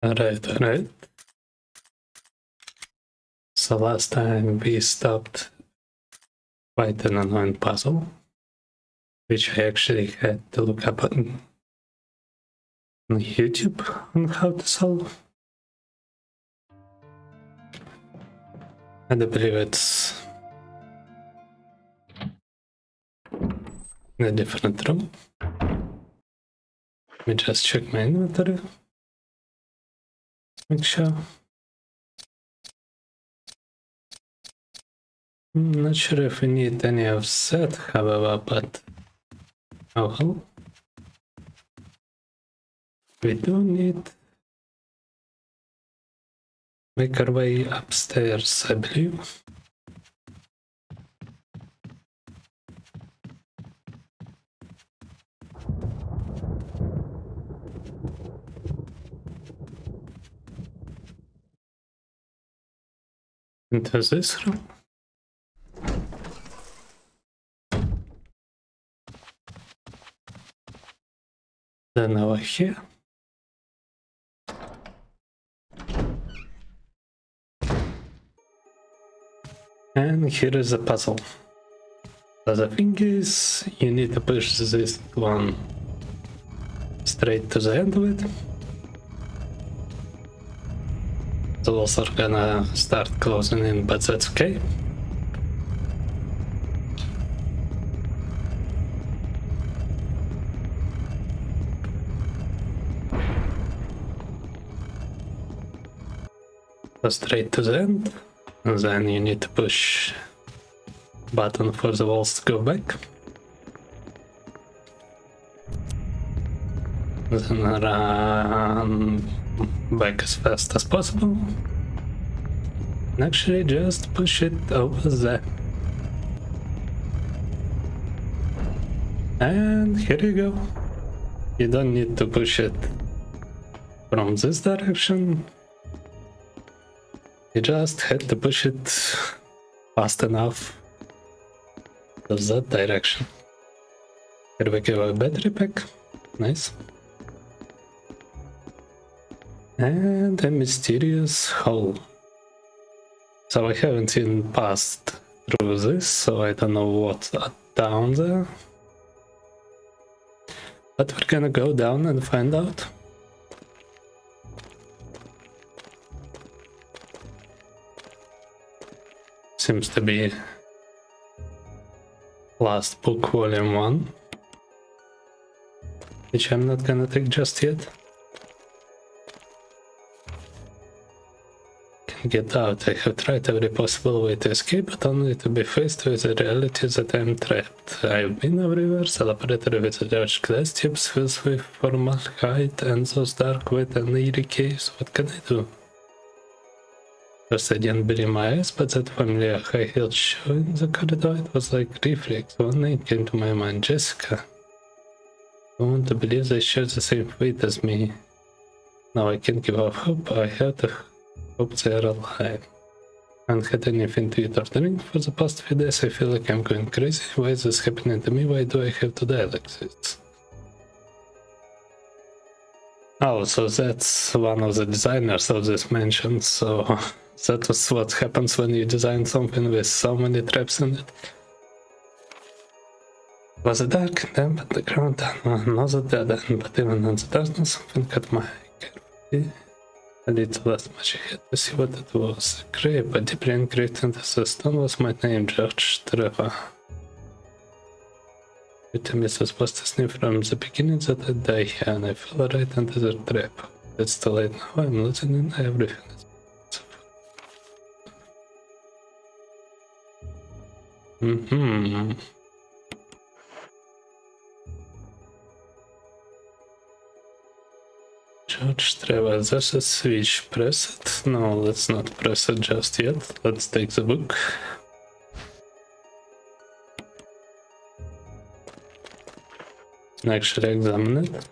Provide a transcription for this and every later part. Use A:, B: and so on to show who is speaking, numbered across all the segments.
A: Alright. So last time we stopped quite an annoying puzzle, which I actually had to look up on YouTube on how to solve. And I believe it's in a different room. Let me just check my inventory. Make sure. I'm not sure if we need any of that, however, but oh well. We do need make our way upstairs, I believe. Into this room. Then over here. And here is a puzzle. So the thing is, you need to push this one straight to the end of it. The walls are gonna start closing in, but that's okay. So straight to the end, and then you need to push button for the walls to go back. Then run back as fast as possible. And actually just push it over there. And here you go. You don't need to push it from this direction. You just had to push it fast enough to that direction. Here we go, a battery pack. Nice. And a mysterious hole. So I haven't even passed through this, so I don't know what's down there. But we're gonna go down and find out. Seems to be last book, volume 1, which I'm not gonna take just yet. Can get out. I have tried every possible way to escape, but only to be faced with the reality that I'm trapped. I've been everywhere, the laboratory with the large glass tubes filled with formaldehyde and those dark, wet and eerie caves. What can I do? First I didn't believe my eyes, but that familiar high-heeled shoe in the corridor, it was like reflex. One name came to my mind, Jessica. I want to believe they share the same fate as me. Now I can't give up hope, I have to hope they are alive. I haven't had anything to eat or drink for the past few days, I feel like I'm going crazy. Why is this happening to me? Why do I have to die like this? Oh, so that's one of the designers of this mansion, so that was what happens when you design something with so many traps in it. Was it dark and damp at the ground? Another dead end, but even in the darkness something caught my eye. A little less much I had to see what it was. A grave, but deeply engraved into the stone was my name, George Trevor. You tell me this was to sneak from the beginning that I'd die here, and I fell right into the trap. It's too late now, I'm losing in everything. George Trevor, there's a switch. Press it? No, let's not press it just yet. Let's take the book. Actually examine it.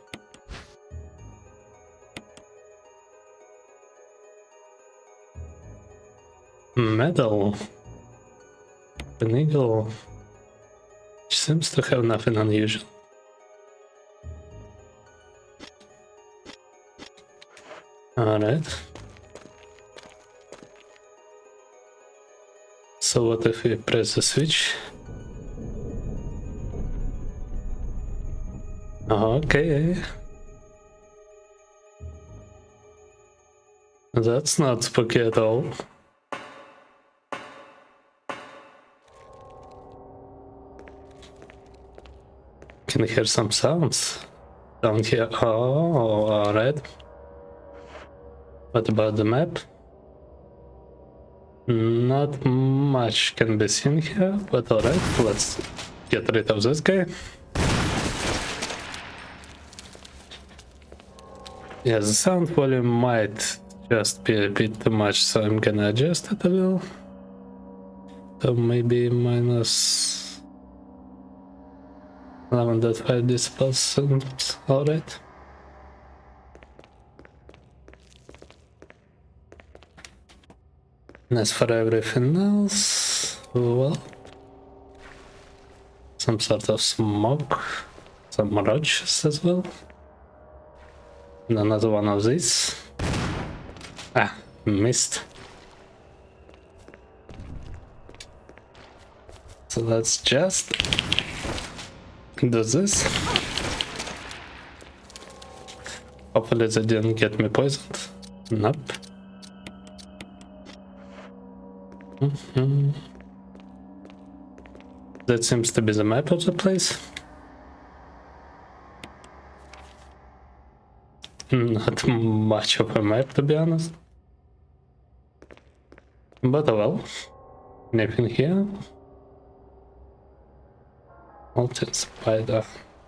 A: Medal. An eagle. Which seems to have nothing unusual. Alright. So what if we press the switch? Okay. That's not spooky at all. Can hear some sounds down here. Oh, alright. What about the map? Not much can be seen here, but alright, let's get rid of this guy. Yeah, the sound volume might just be a bit too much, so I'm gonna adjust it a little. So maybe minus 11.5 decibels sounds alright. And as for everything else, well, some sort of smoke, some roaches as well. And another one of these. Ah, missed. So let's just do this. Hopefully they didn't get me poisoned. Nope. That seems to be the map of the place. Not much of a map, to be honest. But oh well. Anything here? Molten spider.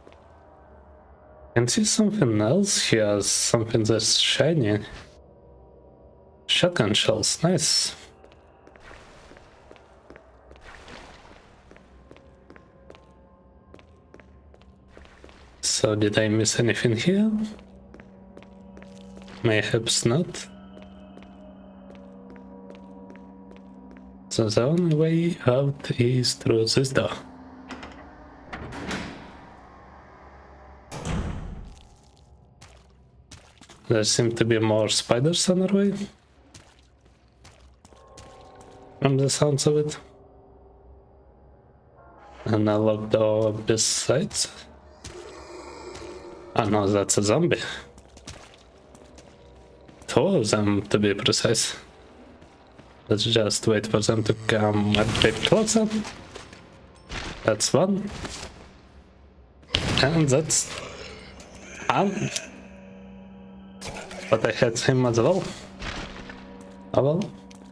A: Can see something else here, something that's shiny. Shotgun shells, nice. So did I miss anything here? Mayhaps not. So the only way out is through this door. There seem to be more spiders on our way. From the sounds of it. And a locked door besides. Oh no, that's a zombie. Two of them, to be precise. Let's just wait for them to come a bit closer. That's one. And that's... But I had him as well. Oh well.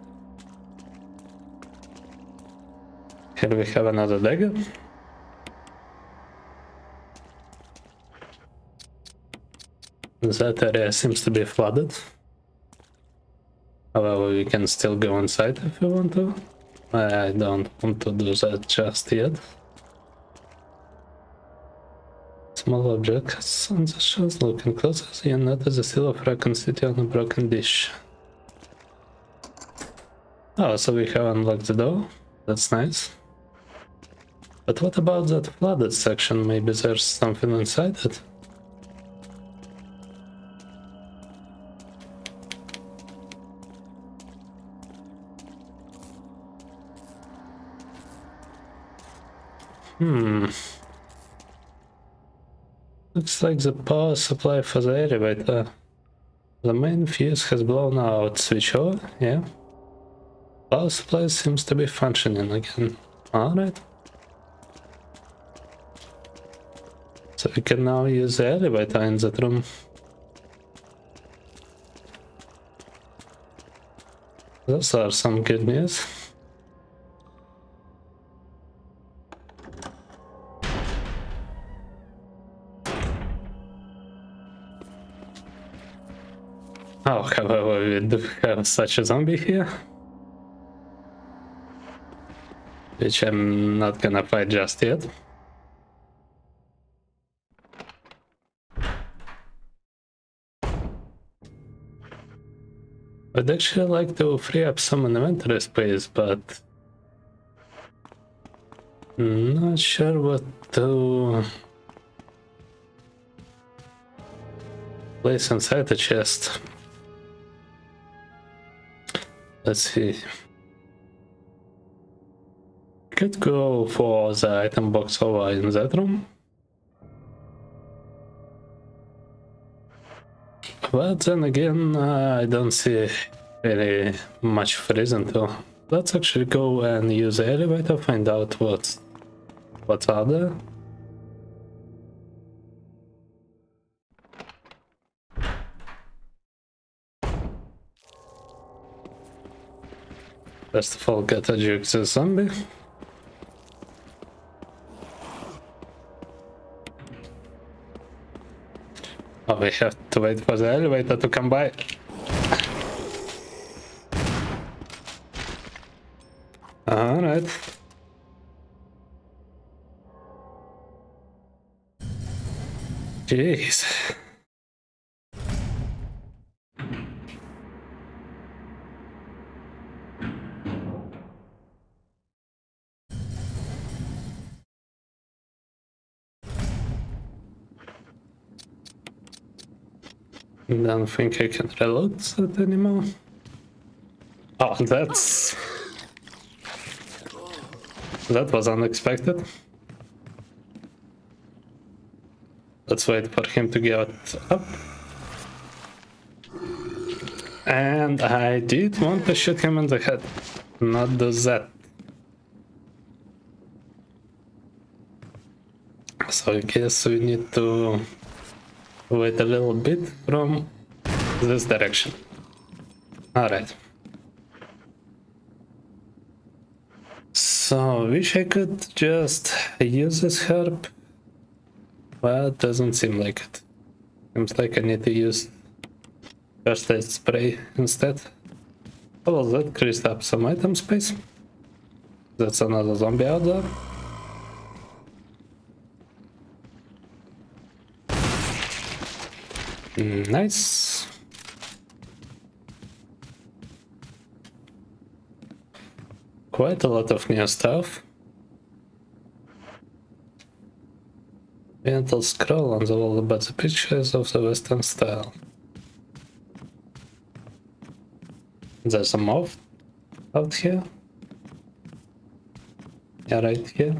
A: Here we have another dagger. That area seems to be flooded. However, we can still go inside if we want to. I don't want to do that just yet. Small objects on the shelves. Looking closer, you notice a silver rack sitting on a broken dish. Oh, so we have unlocked the door. That's nice. But what about that flooded section? Maybe there's something inside it? Looks like the power supply for the elevator. The main fuse has blown out. Switch over, yeah. Power supply seems to be functioning again. Alright. So we can now use the elevator in that room. Those are some good news. Oh, however, we do have such a zombie here. Which I'm not gonna fight just yet. I'd actually like to free up some inventory space, but not sure what to place inside the chest. Let's see. Could go for the item box over in that room. But then again, I don't see really much reason to. Let's actually go and use the elevator, find out what's out there. First of all, get a juke to zombie. Oh, we have to wait for the elevator to come by. Alright. Jeez. Don't think I can reload that anymore. Oh, that was unexpected. Let's wait for him to get up. And I did want to shoot him in the head, not do that. So I guess we need to wait a little bit from this direction. Alright. So, wish I could just use this herb, but doesn't seem like it. Seems like I need to use first aid spray instead. How was that? Creased up some item space. That's another zombie out there. Nice. Quite a lot of new stuff. Oriental scroll on the wall about the pictures of the Western style. There's a moth out here. Yeah, right here.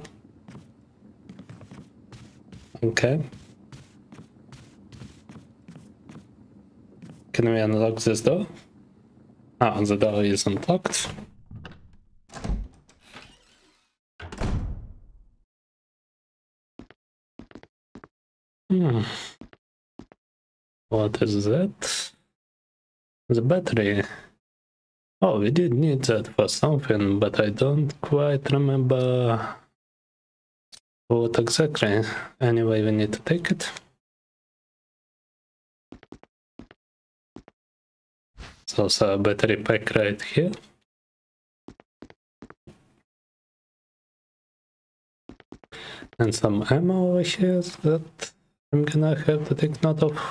A: Okay. Can we unlock this door? Ah, the door isn't locked. What is that? The battery. Oh, we did need that for something, but I don't quite remember what exactly. Anyway, we need to take it. There's also a battery pack right here. And some ammo over here that I'm gonna have to take note of.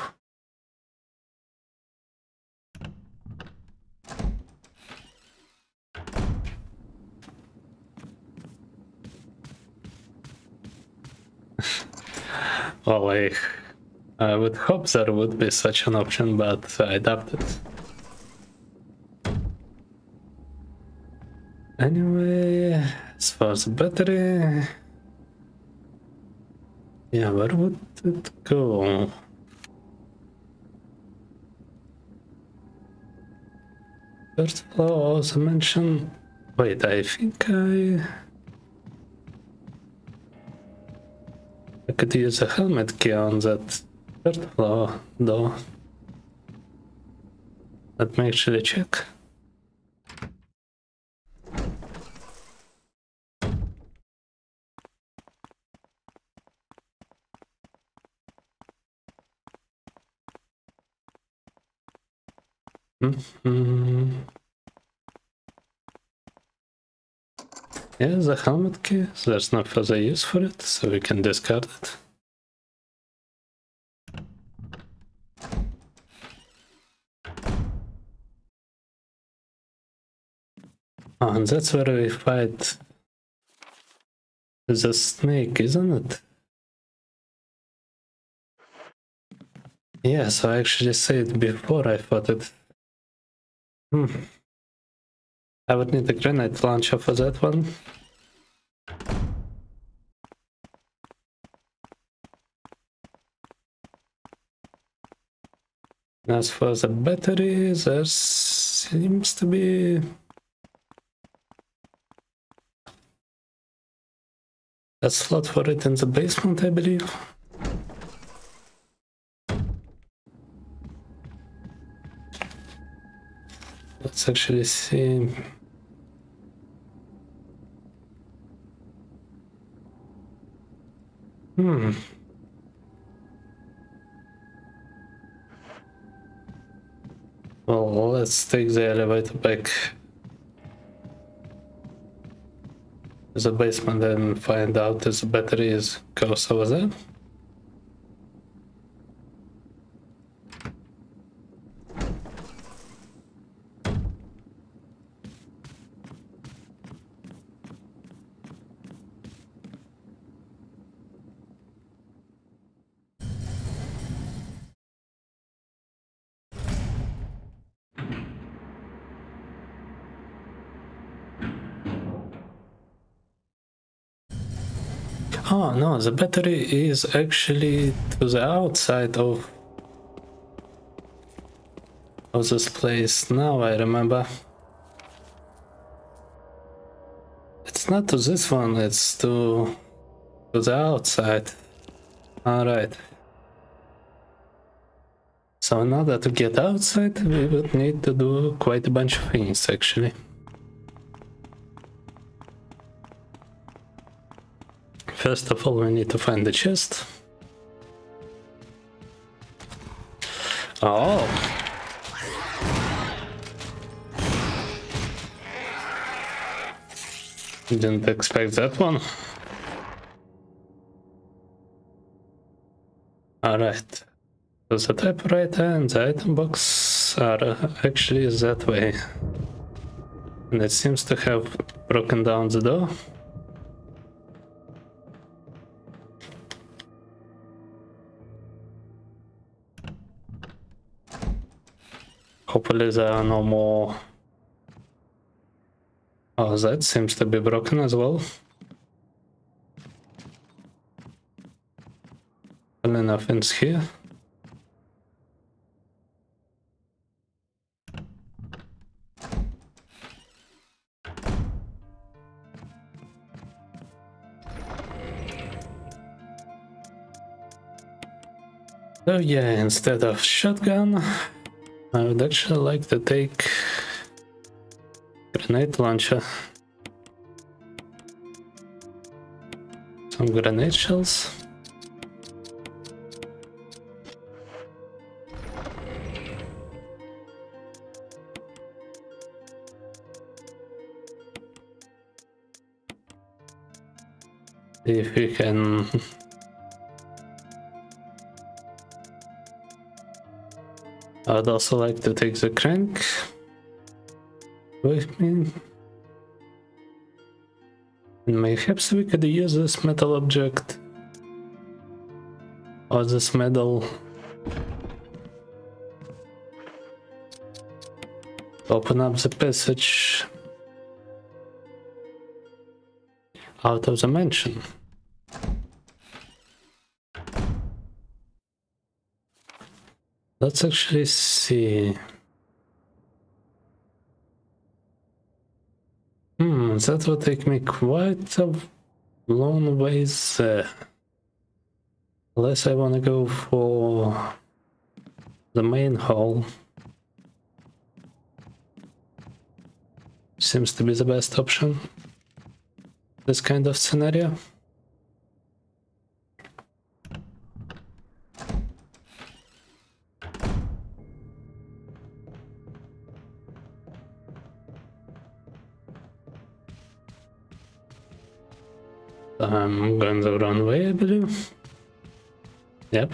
A: Well, I would hope there would be such an option, but I doubt it. Anyway, as far as the battery... Yeah, where would it go? First floor also mentioned... Wait, I think I could use a helmet key on that third floor though. Let me actually check. Yeah, the helmet key, so there's no further use for it, so we can discard it. Oh, and that's where we fight the snake, isn't it? Yes, I actually said it before, I thought it... I would need a grenade launcher for that one. As for the battery, there seems to be a slot for it in the basement, I believe. Let's actually see. Well, let's take the elevator back to the basement and find out if the battery goes over there. Oh no, the battery is actually to the outside of this place. Now I remember. It's not to this one, it's to the outside. Alright. So in order to get outside, we would need to do quite a bunch of things actually. First of all, we need to find the chest. Oh! Didn't expect that one. Alright. So the typewriter and the item box are actually that way. And it seems to have broken down the door. Hopefully there are no more. Oh, that seems to be broken as well. Well, nothing's here. So yeah, instead of shotgun, I would actually like to take grenade launcher. Some grenade shells. If we can I'd also like to take the crank with me. And perhaps we could use this metal object or this metal to open up the passage out of the mansion. Let's actually see. That will take me quite a long ways there. Unless I want to go for the main hall. Seems to be the best option. This kind of scenario. I'm going the wrong way, I believe. Yep.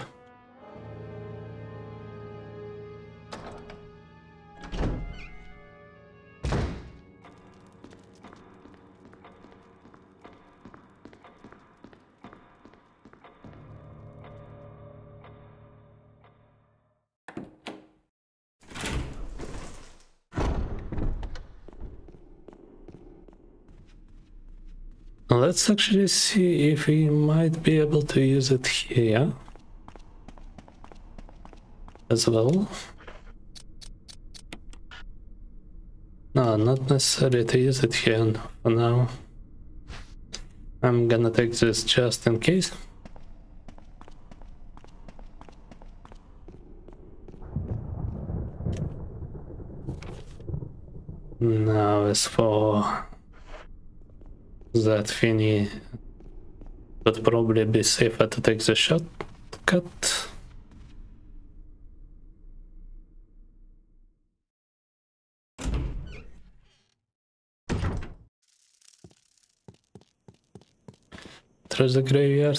A: Let's actually see if we might be able to use it here as well. No, not necessary to use it here for now. I'm gonna take this just in case. Now as for that thingy, would probably be safer to take the shortcut. Through the graveyard.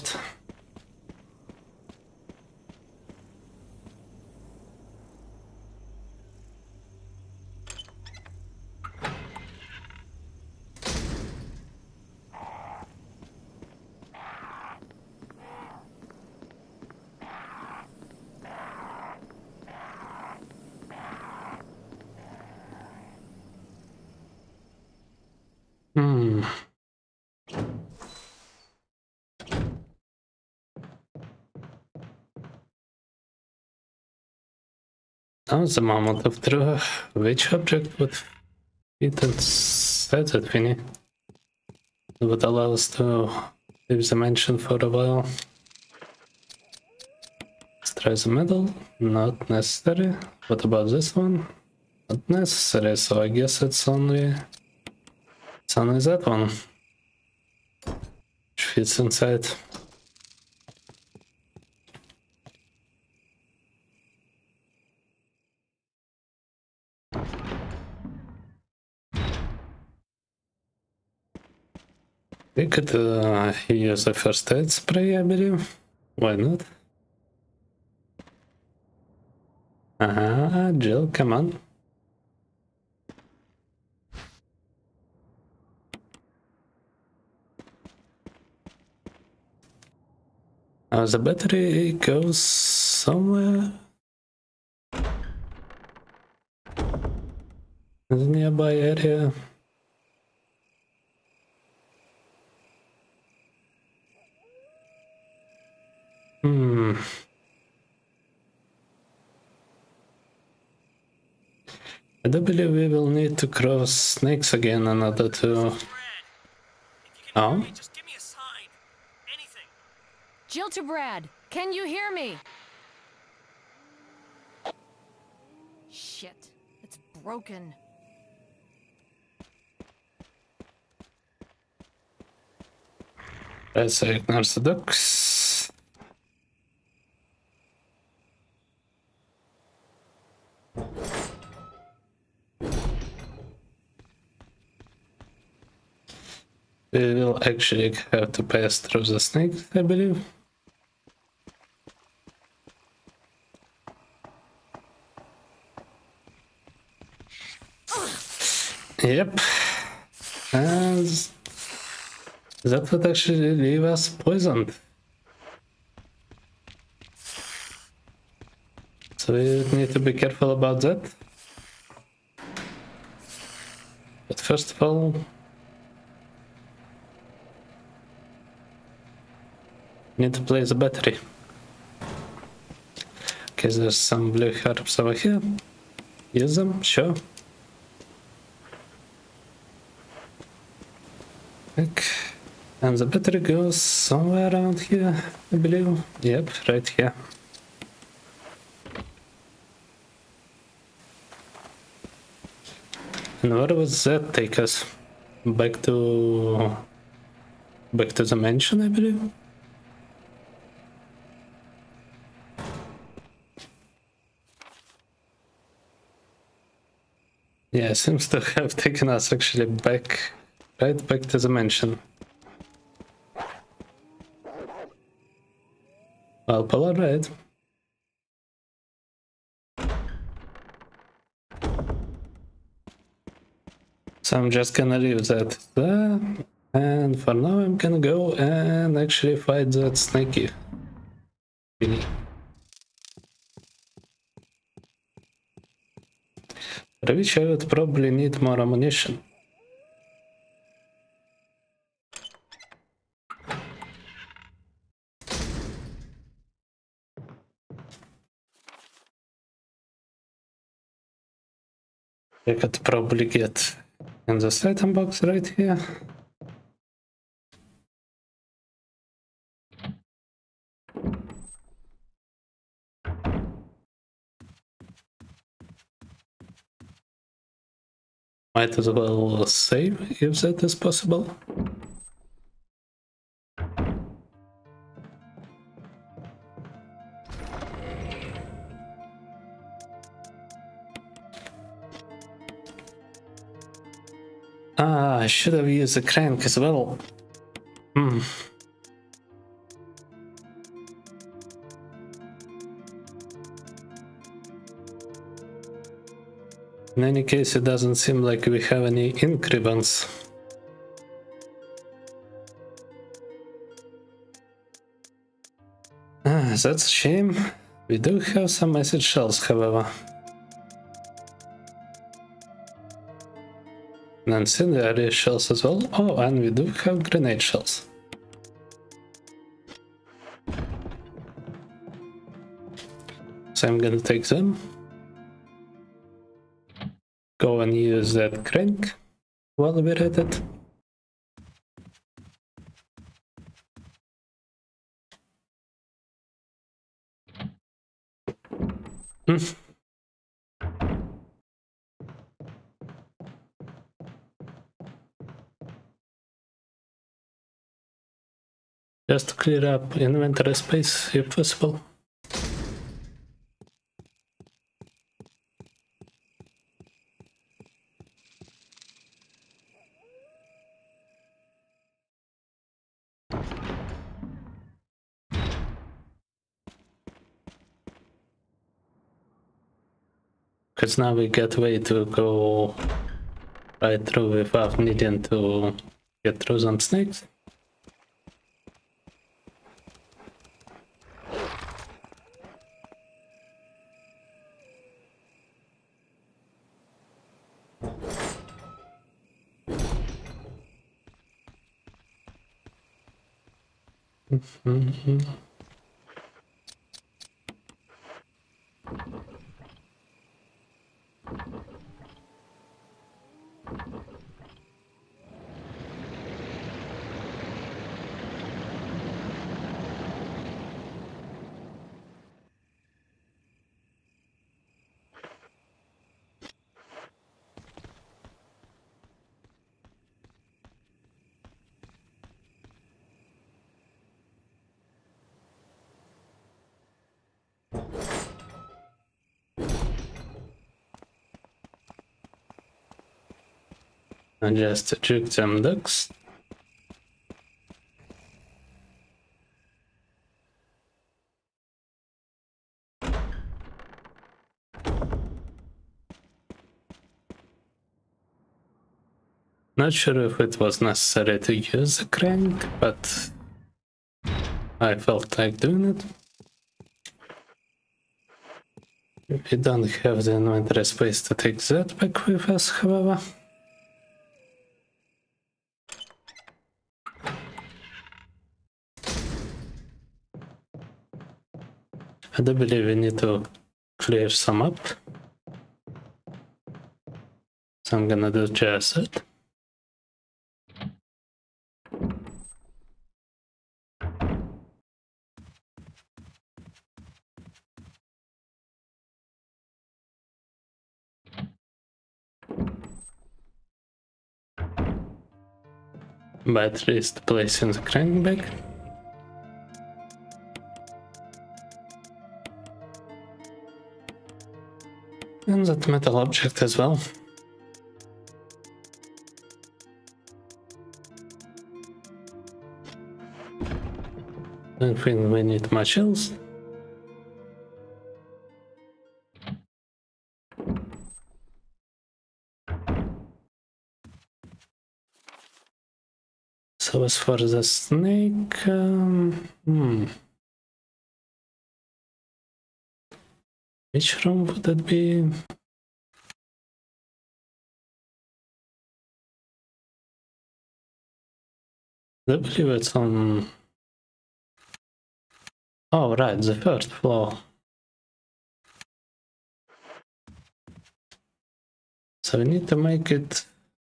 A: Now is the moment of truth. Which object would fit and set that thingy? It would allow us to leave the mansion for a while. Let's try the middle. Not necessary. What about this one? Not necessary, so I guess it's only that one. Which fits inside. We could use a first aid spray, I believe. Why not? Jill, come on. The battery goes somewhere in the nearby area. I do believe we will need to cross snakes again in order to... Oh?
B: Just give me a sign. Anything.
C: Jill to Brad, can you hear me? Shit, it's broken.
A: Let's ignore the ducks. We will actually have to pass through the snake, I believe. Yep. And that would actually leave us poisoned. So we need to be careful about that. But first of all, need to place the battery. Okay, there's some blue herbs over here. Use them, sure. Okay. And the battery goes somewhere around here, I believe. Yep, right here. And where would that take us? Back to the mansion, I believe. Yeah, seems to have taken us actually back, right back to the mansion. Well, Polar Red. So I'm just gonna leave that there, and for now I'm gonna go and actually fight that snaky thingy. For which I would probably need more ammunition. I could probably get in this item box right here. Might as well save if that is possible. Ah, I should have used the crank as well. In any case, it doesn't seem like we have any ink ribbons. Ah, that's a shame. We do have some message shells, however. And incendiary shells as well. Oh, and we do have grenade shells. So I'm gonna take them. Go and use that crank while we're at it. Just to clear up inventory space if possible. Because now we get way to go right through without needing to get through some snakes. And just to juke them ducks. Not sure if it was necessary to use the crank, but I felt like doing it. We don't have the inventory space to take that back with us, however. I do believe we need to clear some up. So I'm gonna do just that. Battery is placing the crank back. And that metal object as well. Don't think we need much else. So as for the snake, which room would it be? I believe it's on... Oh, right, the first floor. So we need to make it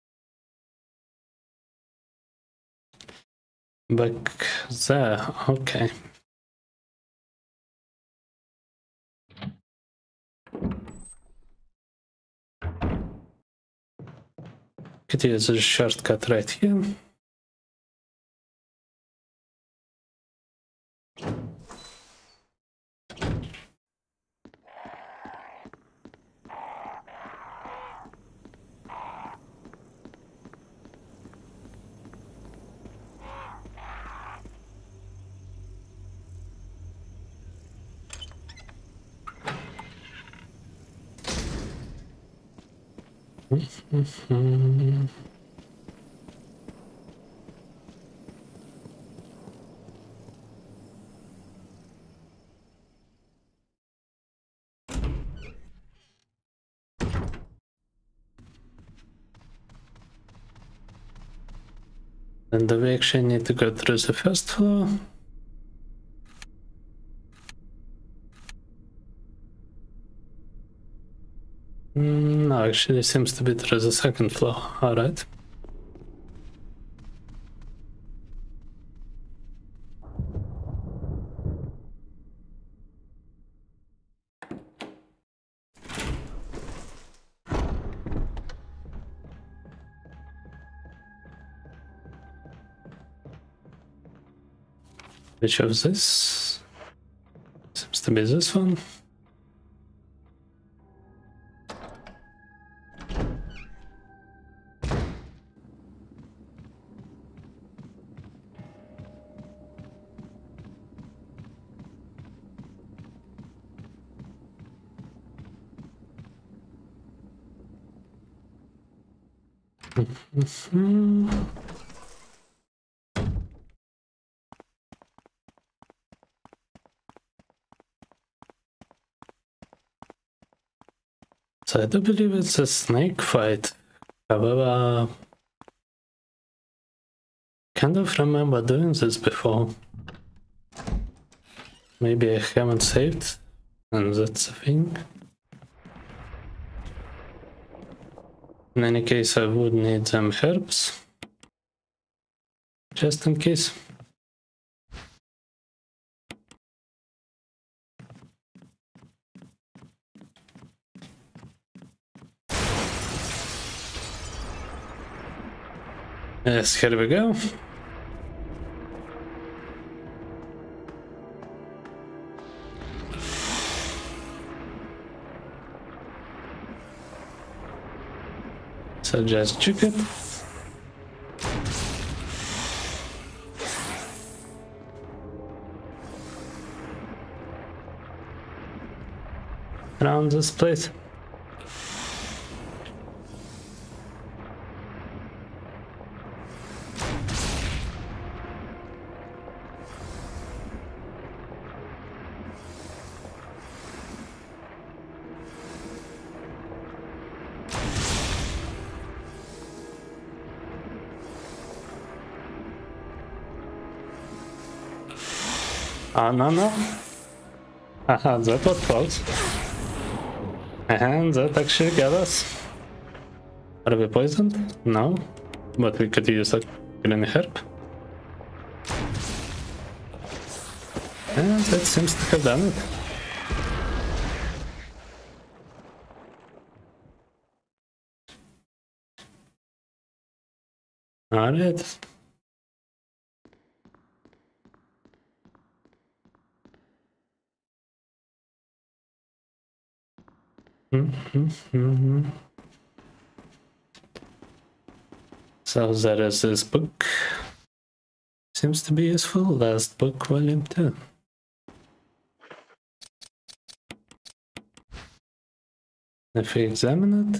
A: back there. Okay. Could use a shortcut right here. And do we actually need to go through the first floor? No, actually it seems to be through the second floor. Alright. Which of this? Seems to be this one. So I do believe it's a snake fight. However, kind of remember doing this before. Maybe I haven't saved, and that's the thing. In any case, I would need some herbs, just in case. Yes, here we go. So just juke it. Around this place. Oh, no. Haha, that was close. And that actually got us. Are we poisoned? No. But we could use a green herb. And that seems to have done it. Alright. So there is this book. Seems to be useful. Last book, volume 2. If we examine it,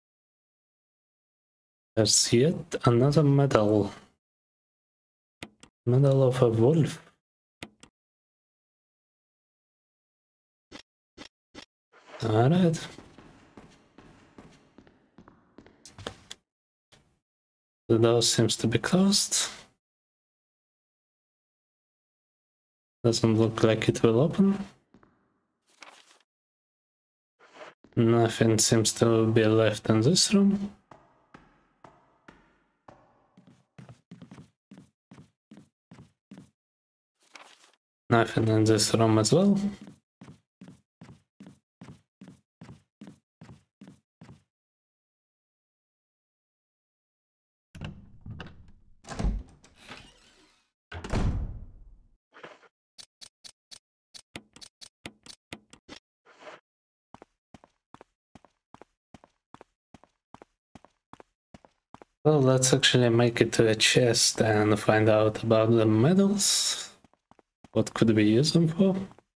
A: there's yet another medal. Medal of a wolf. Alright. The door seems to be closed. Doesn't look like it will open. Nothing seems to be left in this room. Nothing in this room as well. Well, let's actually make it to a chest and find out about the medals. What could we use them for?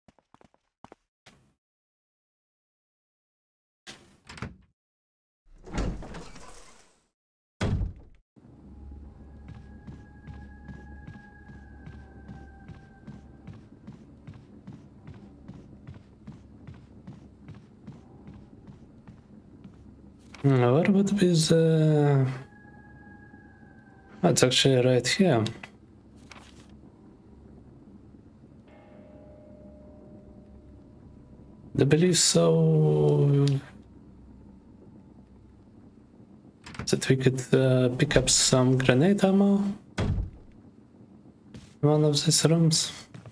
A: What would be the... Oh, it's actually right here. I believe so that we could pick up some grenade ammo in one of these rooms.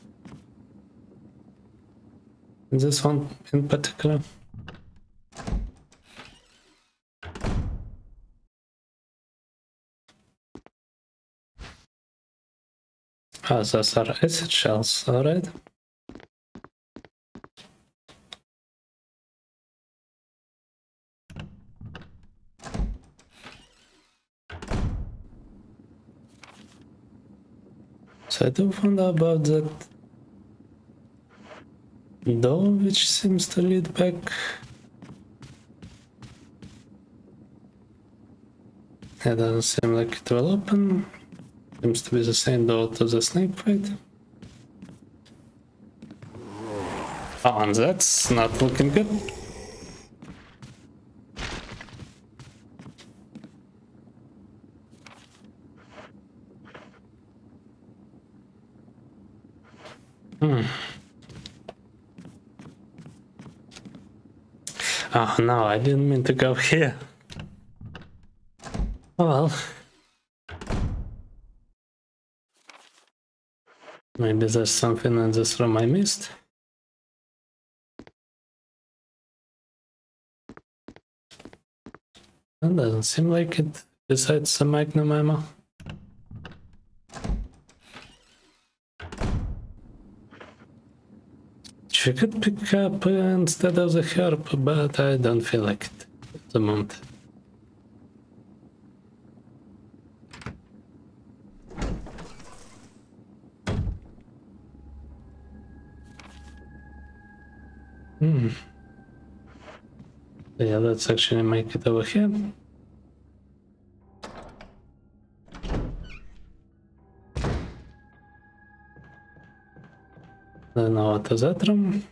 A: In this one in particular. Oh, those are acid shells, alright. So I do wonder about that door which seems to lead back. It doesn't seem like it will open. Seems to be the same door to the snake fight. Oh, and that's not looking good. Oh no, I didn't mean to go here. Oh well. Maybe there's something in this room I missed. That doesn't seem like it, besides the magnum ammo. Which we could pick up instead of the herb, but I don't feel like it at the moment. Yeah, let's actually make it over here. Then out to that room.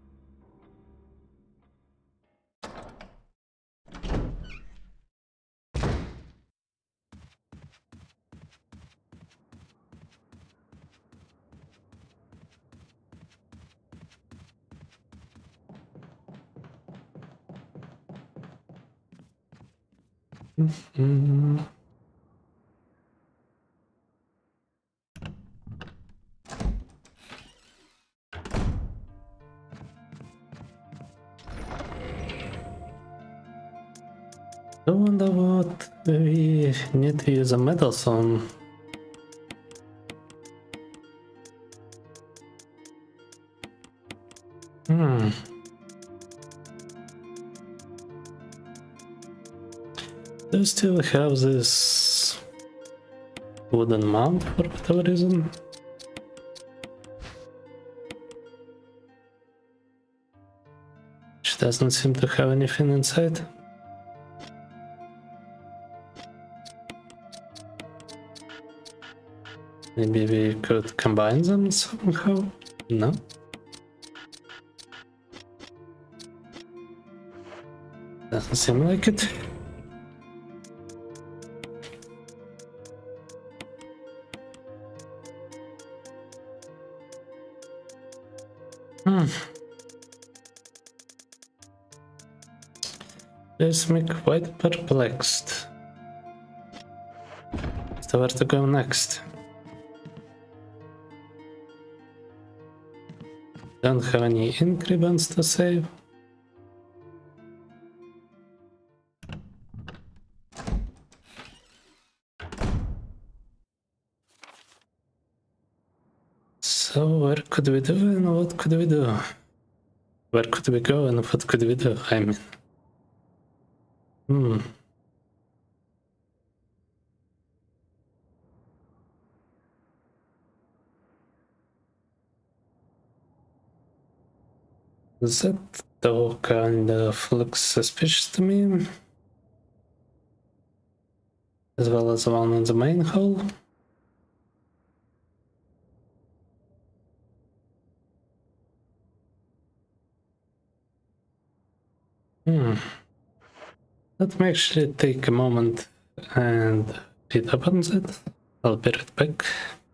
A: I wonder what we need to use a medals on. Do you still have this wooden mount for whatever reason? Which doesn't seem to have anything inside. Maybe we could combine them somehow? No? Doesn't seem like it. This me quite perplexed. So where to go next? Don't have any increments to save. So where could we do and what could we do? Where could we go and what could we do? I mean... That though kind of looks suspicious to me. As well as the one in the main hall. Let me actually take a moment and read up on it. I'll be right back.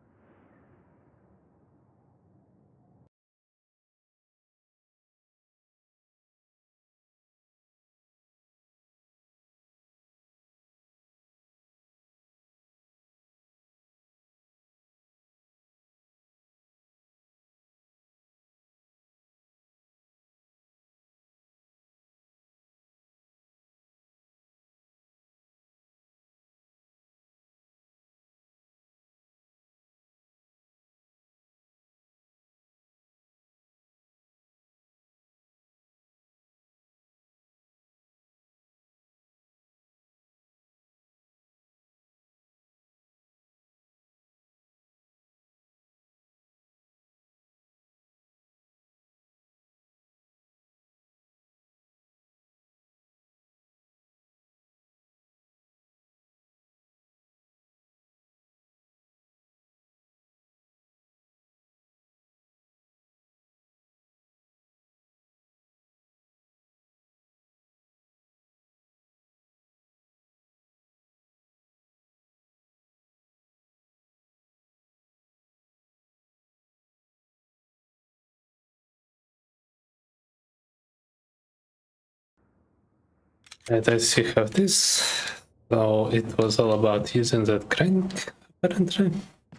A: And I see how this. So it was all about using that crank, apparently.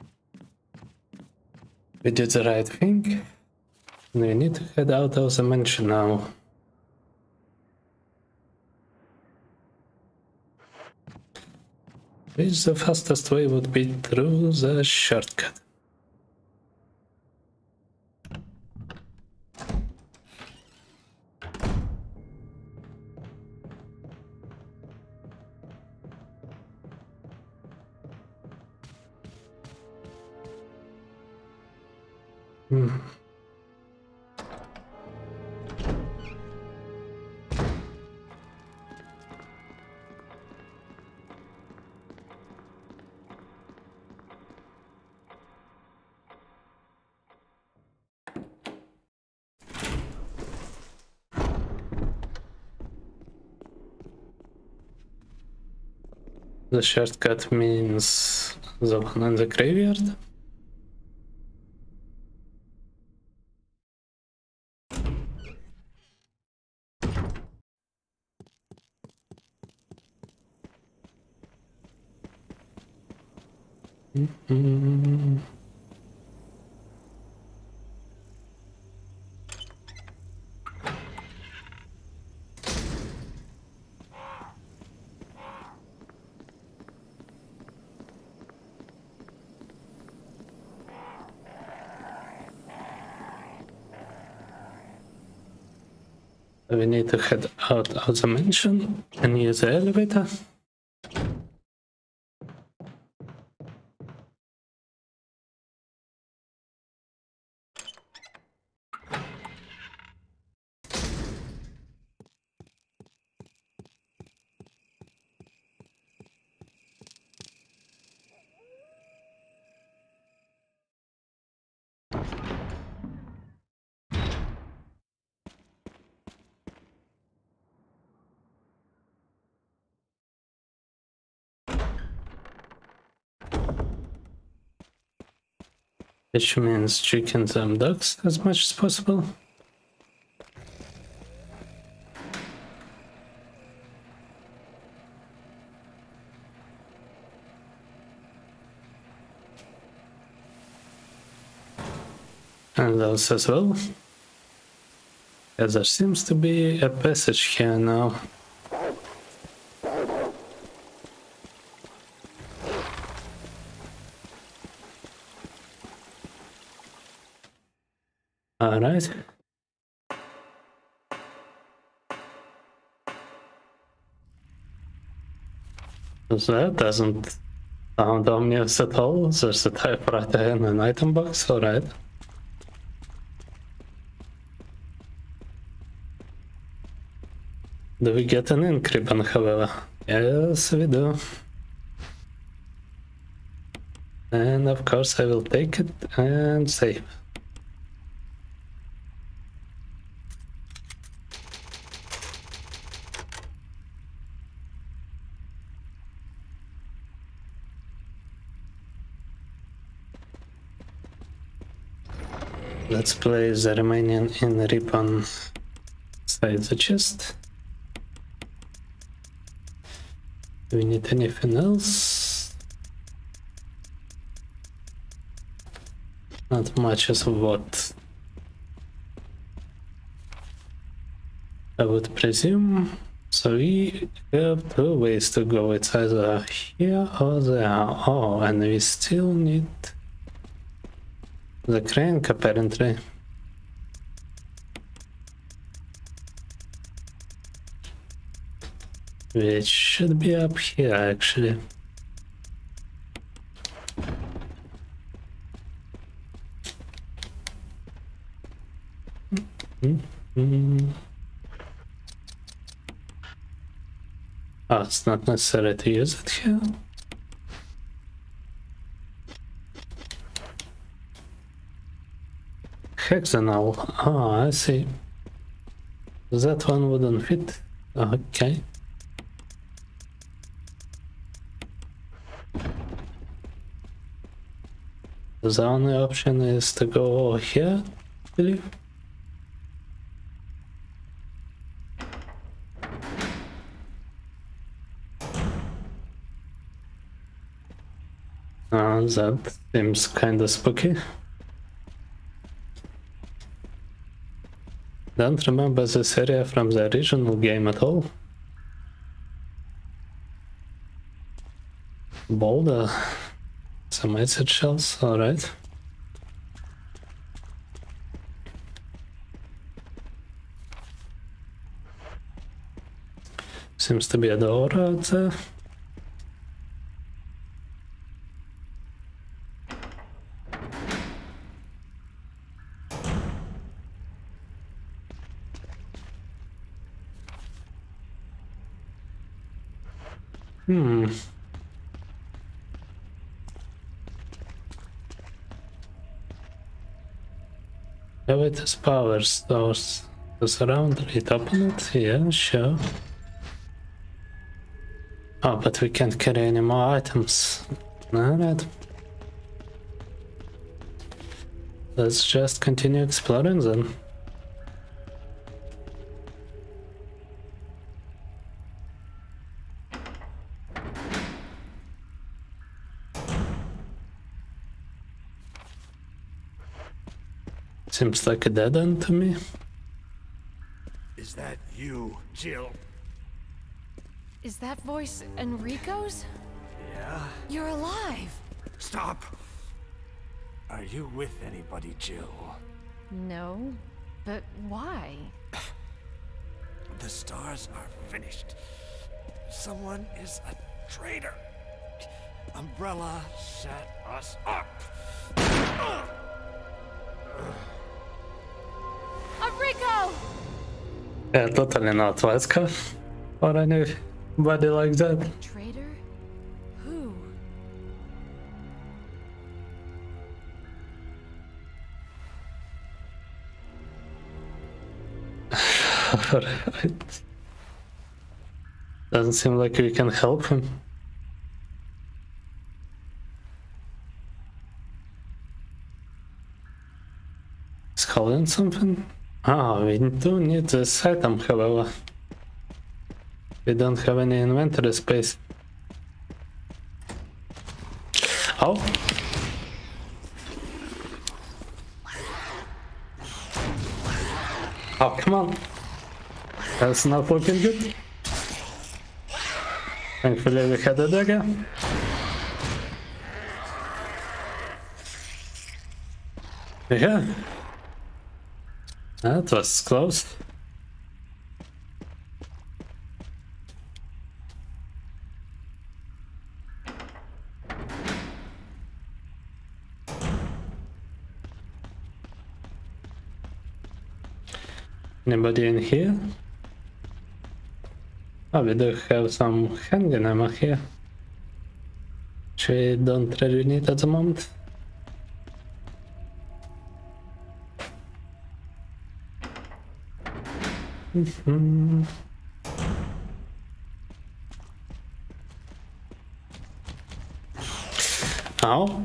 A: We did the right thing. And we need to head out of the mansion now. Which the fastest way would be through the shortcut. The shortcut means the one in the graveyard? We need to head out of the mansion and use the elevator. Which means chickens and ducks as much as possible. And those as well. Yeah, there seems to be a passage here now. Alright. That doesn't sound ominous at all. There's a typewriter and an item box, alright. Do we get an ink ribbon, however? Yes, we do. And of course I will take it and save. Let's place the remaining in ribbon inside the chest. Do we need anything else? Not much as what I would presume. So we have two ways to go. It's either here or there. Oh, and we still need the crank apparently. Which should be up here actually. Oh, it's not necessary to use it here. Hexanal. Oh, I see. That one wouldn't fit. Okay. The only option is to go here, I believe. That seems kinda spooky. Don't remember this area from the original game at all. Boulder. Some acid shells, alright. Seems to be a door out there. Elevator's power source. Goes around it, open it? Yeah, sure. Oh, but we can't carry any more items. Alright. Let's just continue exploring then. Seems like a dead end to me.
D: Is that you, Jill?
C: Is that voice Enrico's?
D: Yeah?
C: You're alive!
D: Stop! Are you with anybody, Jill?
C: No, but why?
D: The stars are finished. Someone is a traitor. Umbrella set us up.
C: Enrico!
A: Yeah, totally not Wesker or anybody like that.
C: Traitor? Who?
A: Alright. Doesn't seem like we can help him. Is holding something? Ah, we do need this item, however. We don't have any inventory space. Oh! Oh, come on. That's not looking good. Thankfully we had a dagger. Yeah. That was close. Anybody in here? Oh, we do have some handgun ammo here, which we don't really need at the moment. Ow.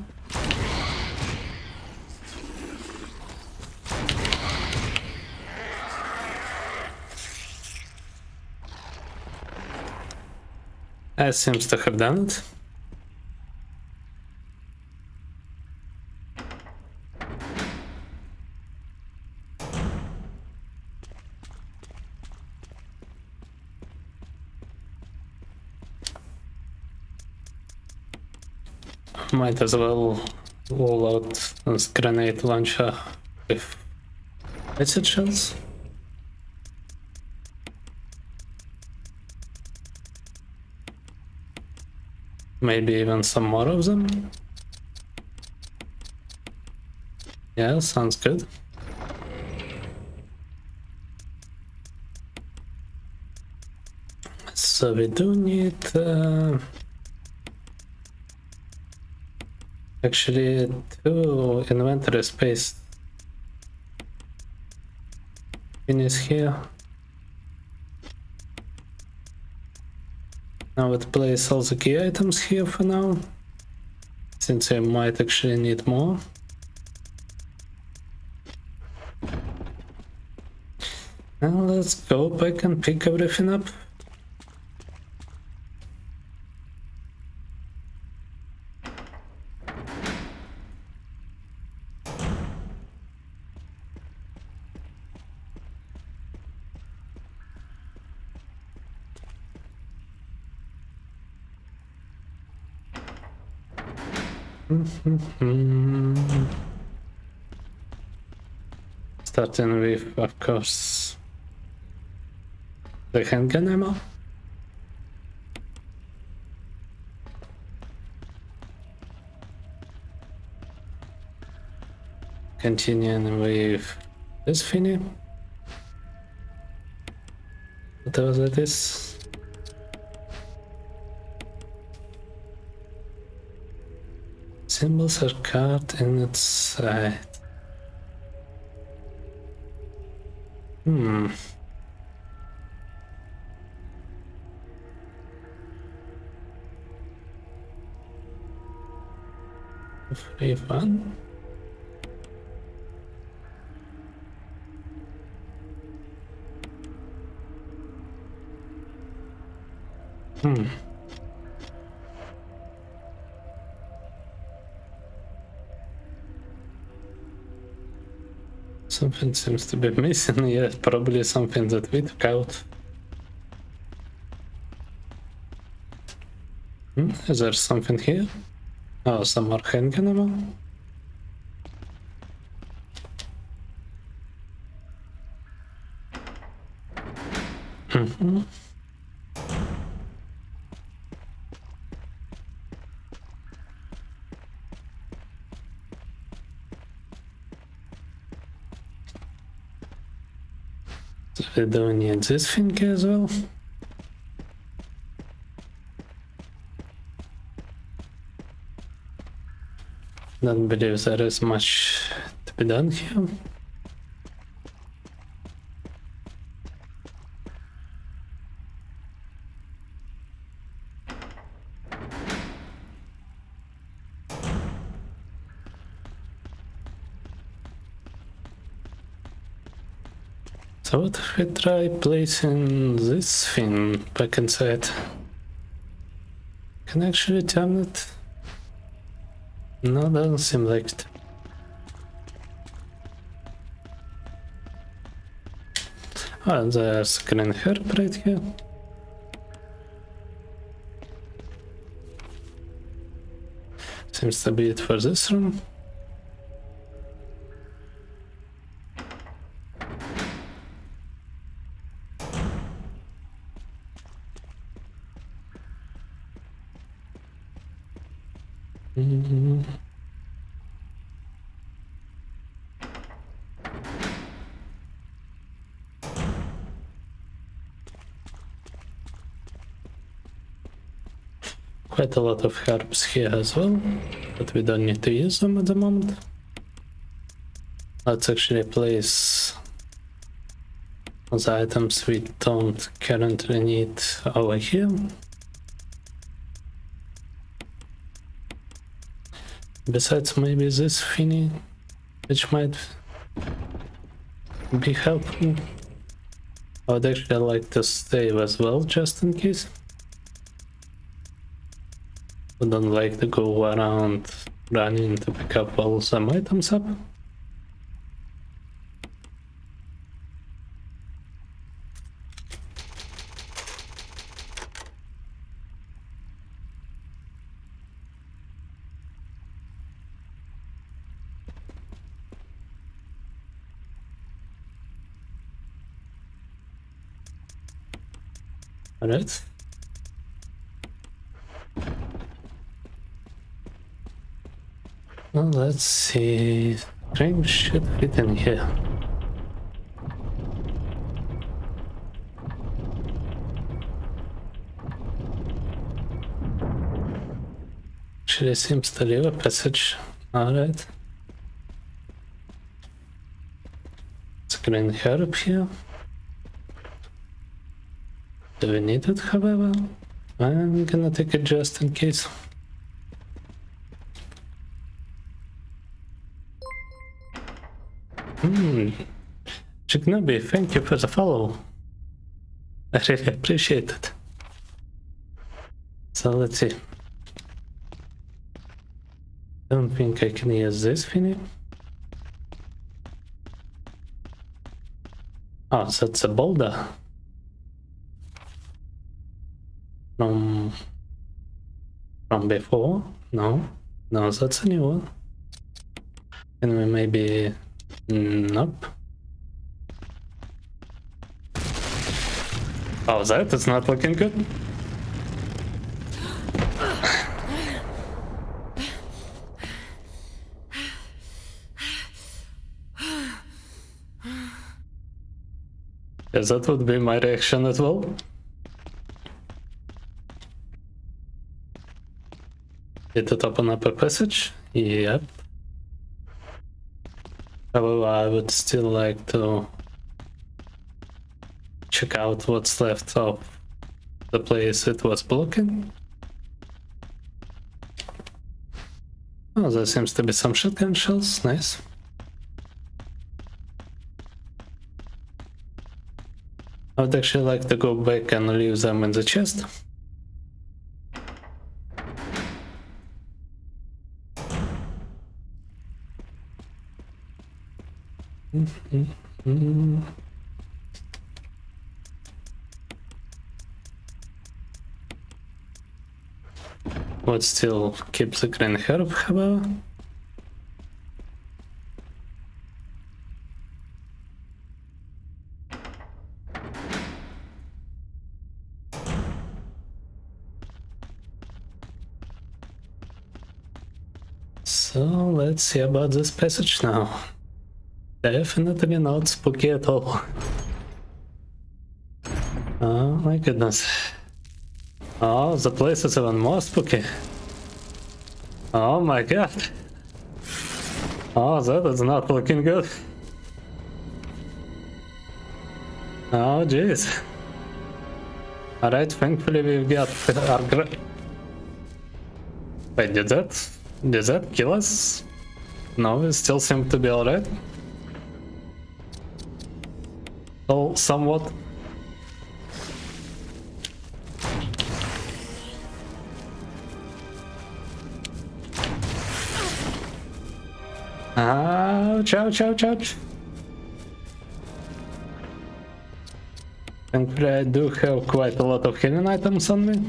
A: That seems to have done it. Might as well roll out this grenade launcher with acid shells. Maybe even some more of them. Yeah, sounds good. So we do need actually 2 inventory space finished here. Now let's place all the key items here for now, since I might actually need more. Now let's go back and pick everything up. Starting with, of course, the handgun ammo. Continuing with this thingy. Whatever that is. Symbols are carved in its side. Free fun. Something seems to be missing. Yeah, probably something that we took out. Is there something here? Oh, some more handgun ammo. So we don't need this thing as well. Don't believe there is much to be done here. So what if we try placing this thing back inside? Can I actually turn it? No, doesn't seem like it. Oh, there's a green herb right here. Seems to be it for this room. Quite a lot of herbs here as well, but we don't need to use them at the moment. Let's actually place those items we don't currently need over here. Besides maybe this thingy, which might be helpful. I would actually like to save as well, just in case. I don't like to go around running to pick up all some items up. All right. Well, let's see. Train should fit in here. Actually seems to leave a passage. Alright. It's a green herb here. Do we need it, however? I'm gonna take it just in case. Shignobi, thank you for the follow. I really appreciate it. So let's see. Don't think I can use this thingy. Oh, so it's a boulder. From before? No. No, that's a new one. Can we maybe... Nope. Oh, that is not looking good. Yes, that would be my reaction as well. Did it open up a passage? Yep. However, I would still like to check out what's left of the place it was blocking. Oh, there seems to be some shotgun shells. Nice. I would actually like to go back and leave them in the chest. Would still keep the green herb, however. So let's see about this passage now. Definitely not spooky at all. Oh my goodness. Oh, the place is even more spooky. Oh my god. Oh, that is not looking good. Oh jeez. Alright, thankfully we've got our Wait, did that kill us? No, we still seem to be alright. Oh, somewhat. Ouch, ouch, ouch, ouch. Thankfully I do have quite a lot of healing items on me.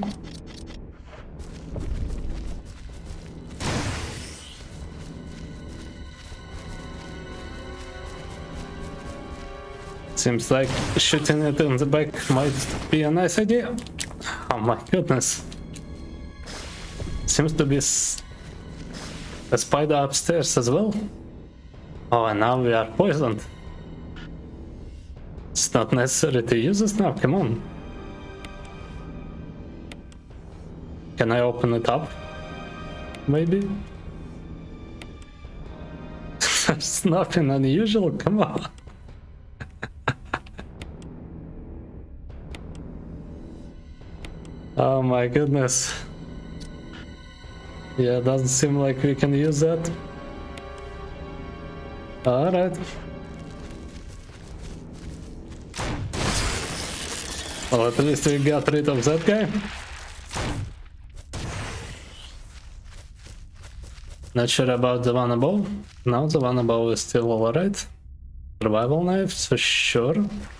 A: Seems like shooting it in the back might be a nice idea. Oh my goodness. Seems to be a spider upstairs as well. Oh, and now we are poisoned. It's not necessary to use this now, come on. Can I open it up? Maybe? There's nothing unusual, come on. Oh my goodness. Yeah, doesn't seem like we can use that. Alright. Well, at least we got rid of that guy. Not sure about the one above. No, the one above is still alright. Survival knives, for sure.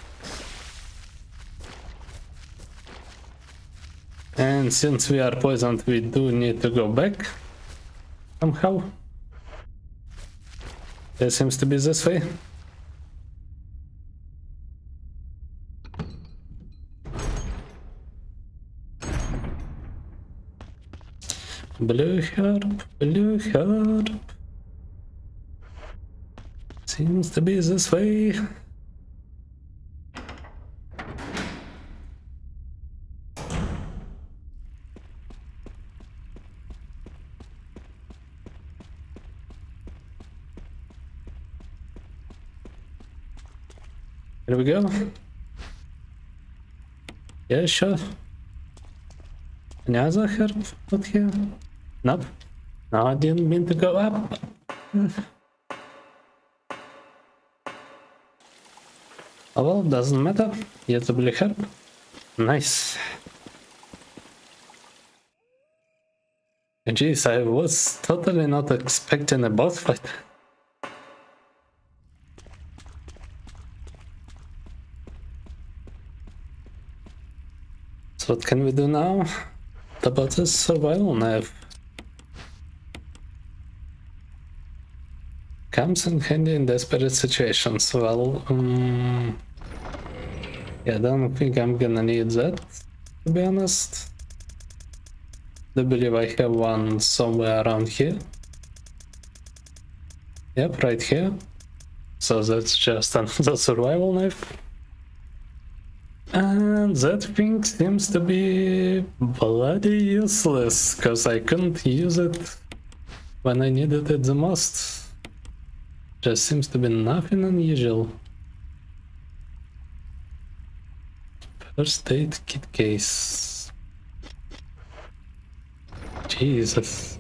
A: And since we are poisoned, we do need to go back somehow. It seems to be this way. Blue herb, blue herb. Seems to be this way. Here we go. Yeah, sure. Any other herb out here? Nope. No, I didn't mean to go up. Oh well, doesn't matter. Here's the blue herb. Nice. Jeez, I was totally not expecting a boss fight. So what can we do now? What about this survival knife? Comes in handy in desperate situations. Well, yeah, I don't think I'm gonna need that, to be honest. I believe I have one somewhere around here. Yep, right here. So that's just another survival knife. And that thing seems to be bloody useless, because I couldn't use it when I needed it the most. Just seems to be nothing unusual. First aid kit case. Jesus.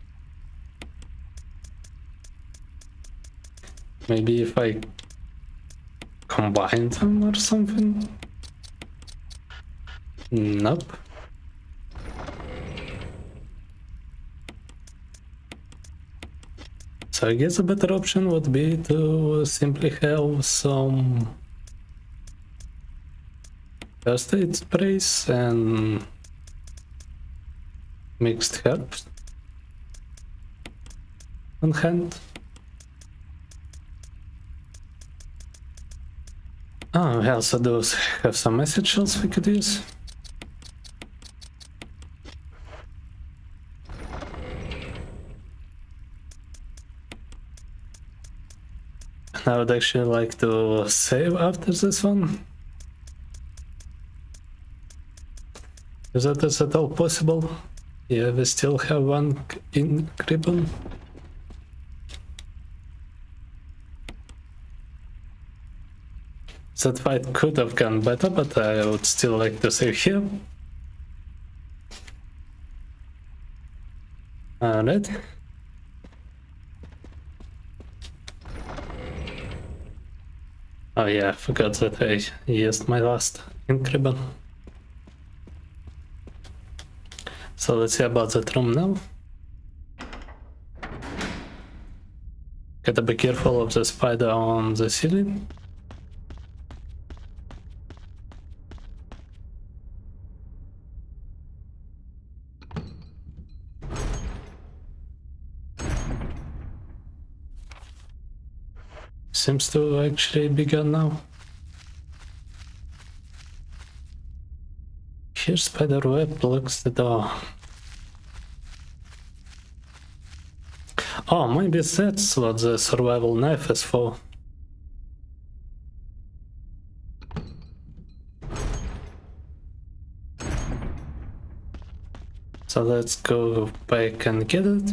A: Maybe if I combine them or something? Nope. So I guess a better option would be to simply have some first aid sprays and mixed herbs on hand. Oh, we also do have some essentials we could use. I would actually like to save after this one. Is that is at all possible? Yeah, we still have one in Kribbon. That fight could have gone better, but I would still like to save here. Alright. Oh yeah, I forgot that I used my last in Kribbon. So let's see about that room now. Gotta be careful of the spider on the ceiling. seems to actually be gone now. Here, spider web blocks the door. Oh, maybe that's what the survival knife is for. So let's go back and get it.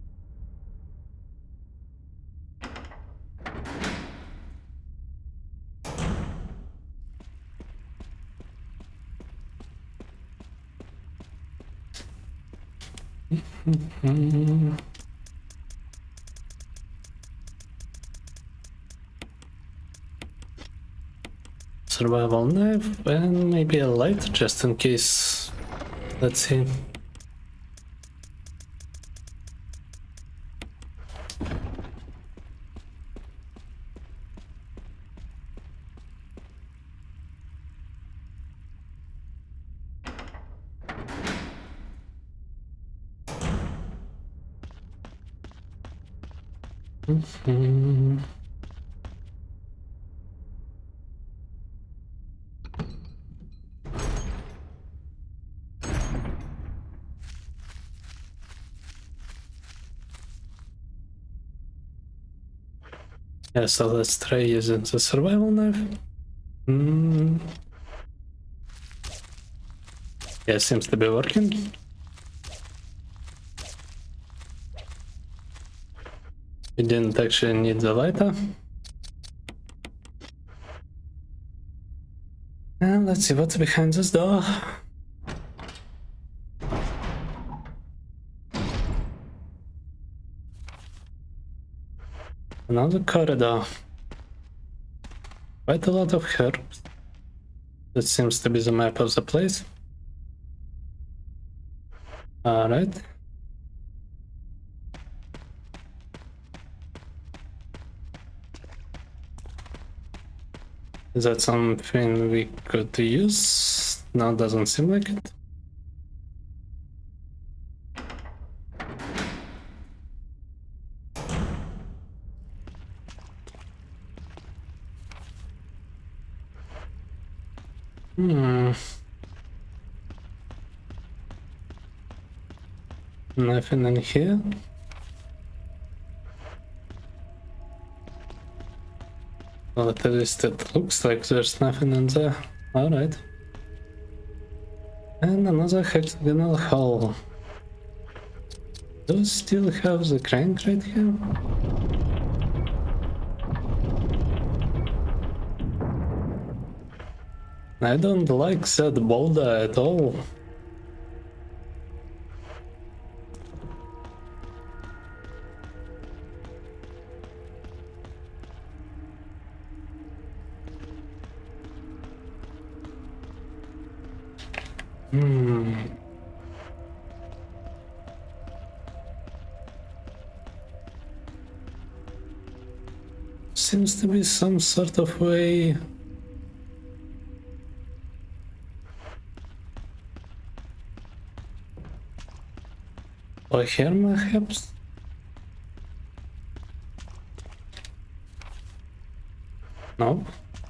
A: Survival knife and maybe a light just in case. Let's see. Yeah, so let's try using the survival knife. Yeah, seems to be working. We didn't actually need the lighter. And let's see what's behind this door. Another corridor. Quite a lot of herbs. That seems to be the map of the place. Alright. Is that something we could use? No, doesn't seem like it. Nothing in here. Well, at least it looks like there's nothing in there. Alright. And another hexagonal hole. Do we still have the crank right here? I don't like that boulder at all. Seems to be some sort of way. Or here perhaps? No.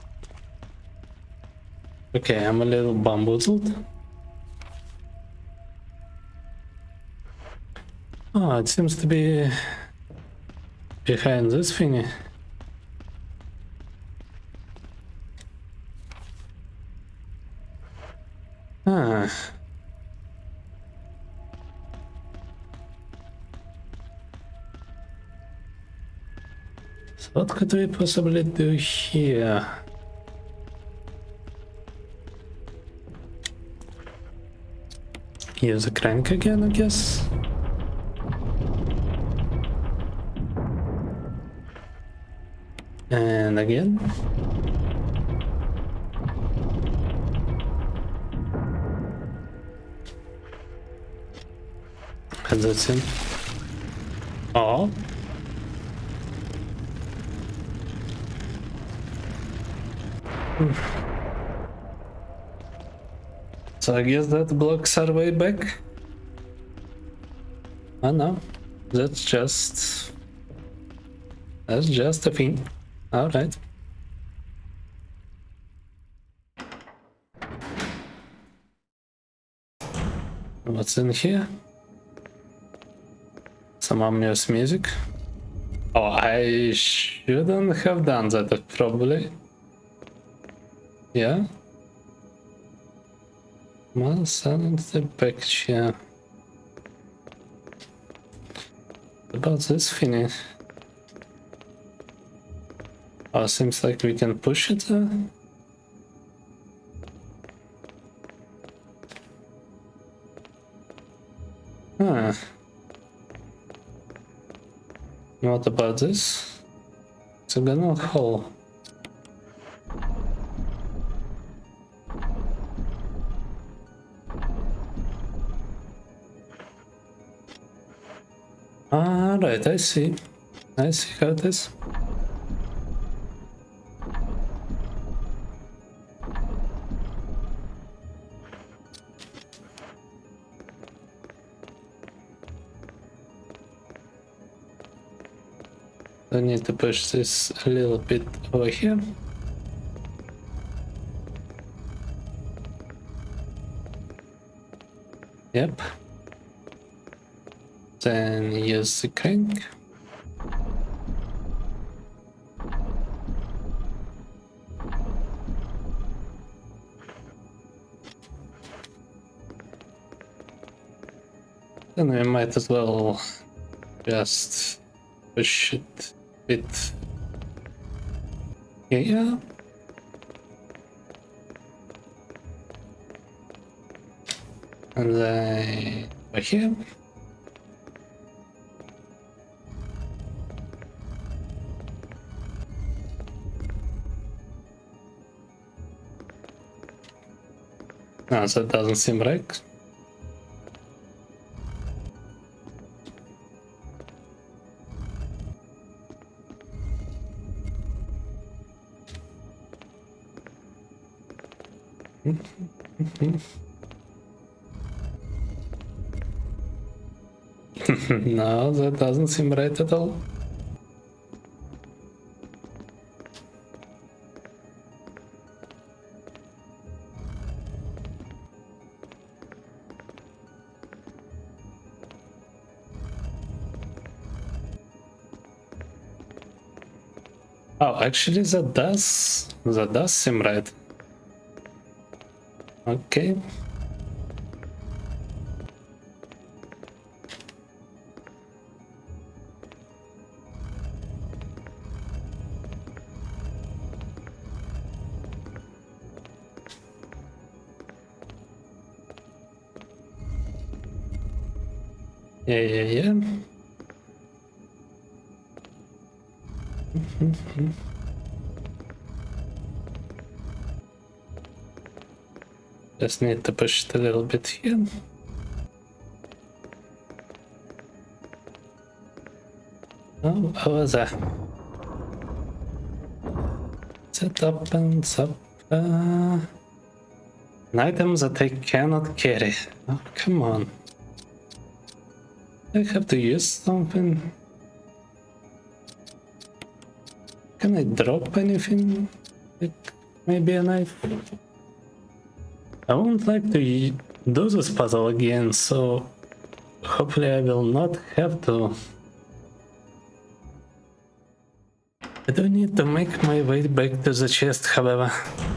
A: Okay, I'm a little bamboozled. Oh, it seems to be behind this thingy. Ah. So what could we possibly do here? Use the crank again, I guess. And again. And that's it. Oh. So I guess that blocks our way back. Oh no, that's just a thing. Alright. What's in here? Some ominous music. Oh, I shouldn't have done that, probably. Yeah. Well, silent the picture. About this finish. Oh, seems like we can push it. Huh. What about this? It's a gun hole. Alright, I see. I see how it is. I need to push this a little bit over here. Yep. Then use the crank. Then we might as well just push it a bit here. And then over here. No, that doesn't seem right. No, that doesn't seem right at all. Oh, actually that does seem right. Okay. Yeah. Just need to push it a little bit here. Oh, over there. It opens up an item that I cannot carry. Oh, come on. I have to use something. Can I drop anything? Like maybe a knife? I won't like to do this puzzle again, so hopefully I will not have to. I do need to make my way back to the chest, however.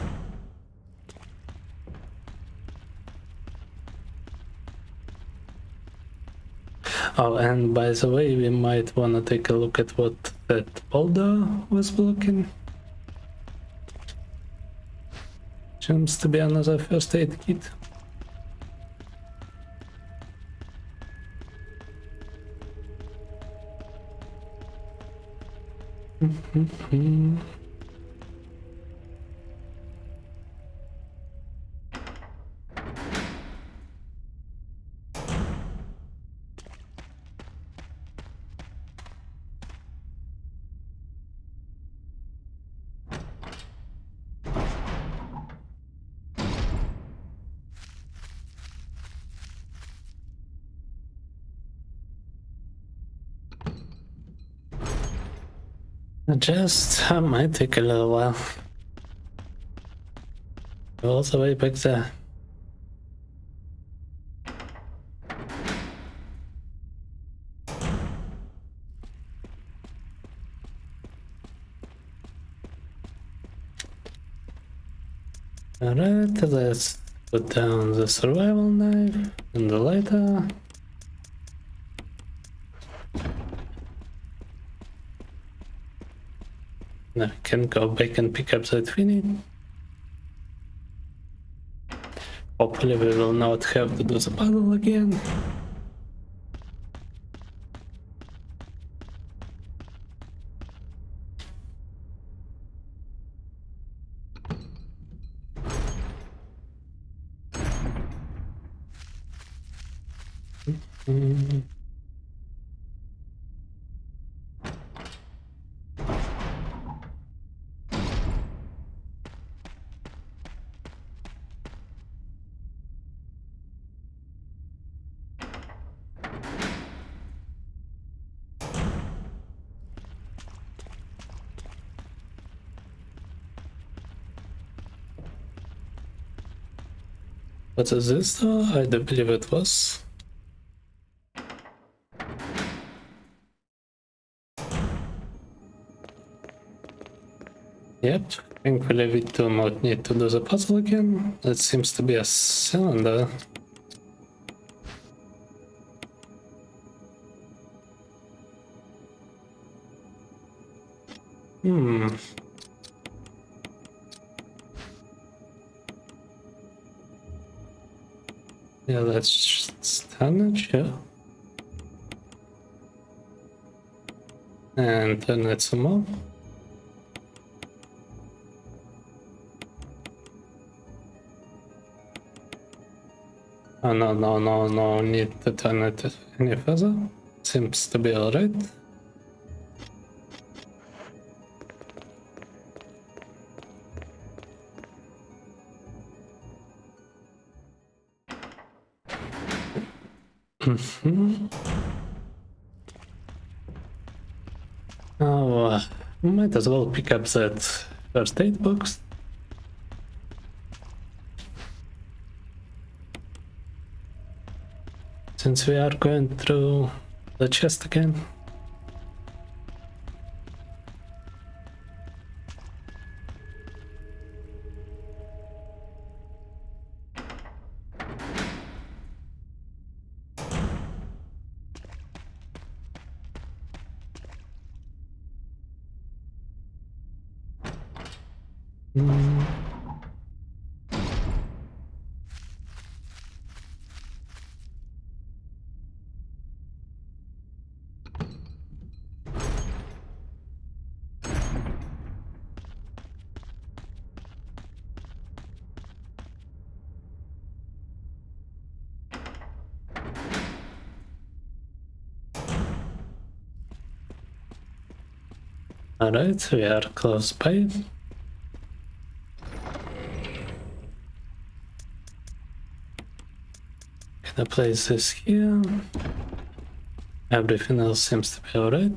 A: Oh, and by the way, we might want to take a look at what that boulder was blocking. Seems to be another first aid kit. That might take a little while. All the way back there. Alright, let's put down the survival knife and the lighter. Now we can go back and pick up that we need. Hopefully we will not have to do the puzzle again. What is this though? I do believe it was. Yep, thankfully we do not need to do the puzzle again. That seems to be a cylinder. Yeah, let's just turn it, sure. And turn it some more. Oh no, need to turn it any further. Seems to be alright. Oh, might as well pick up that first aid box. Since we are going through the chest again. Alright, we are close by. Can I place this here? Everything else seems to be alright.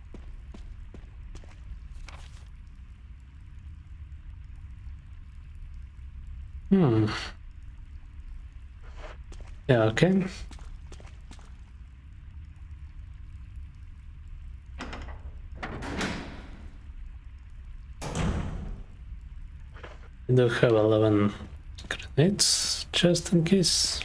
A: Yeah, okay. I do have 11 grenades, just in case.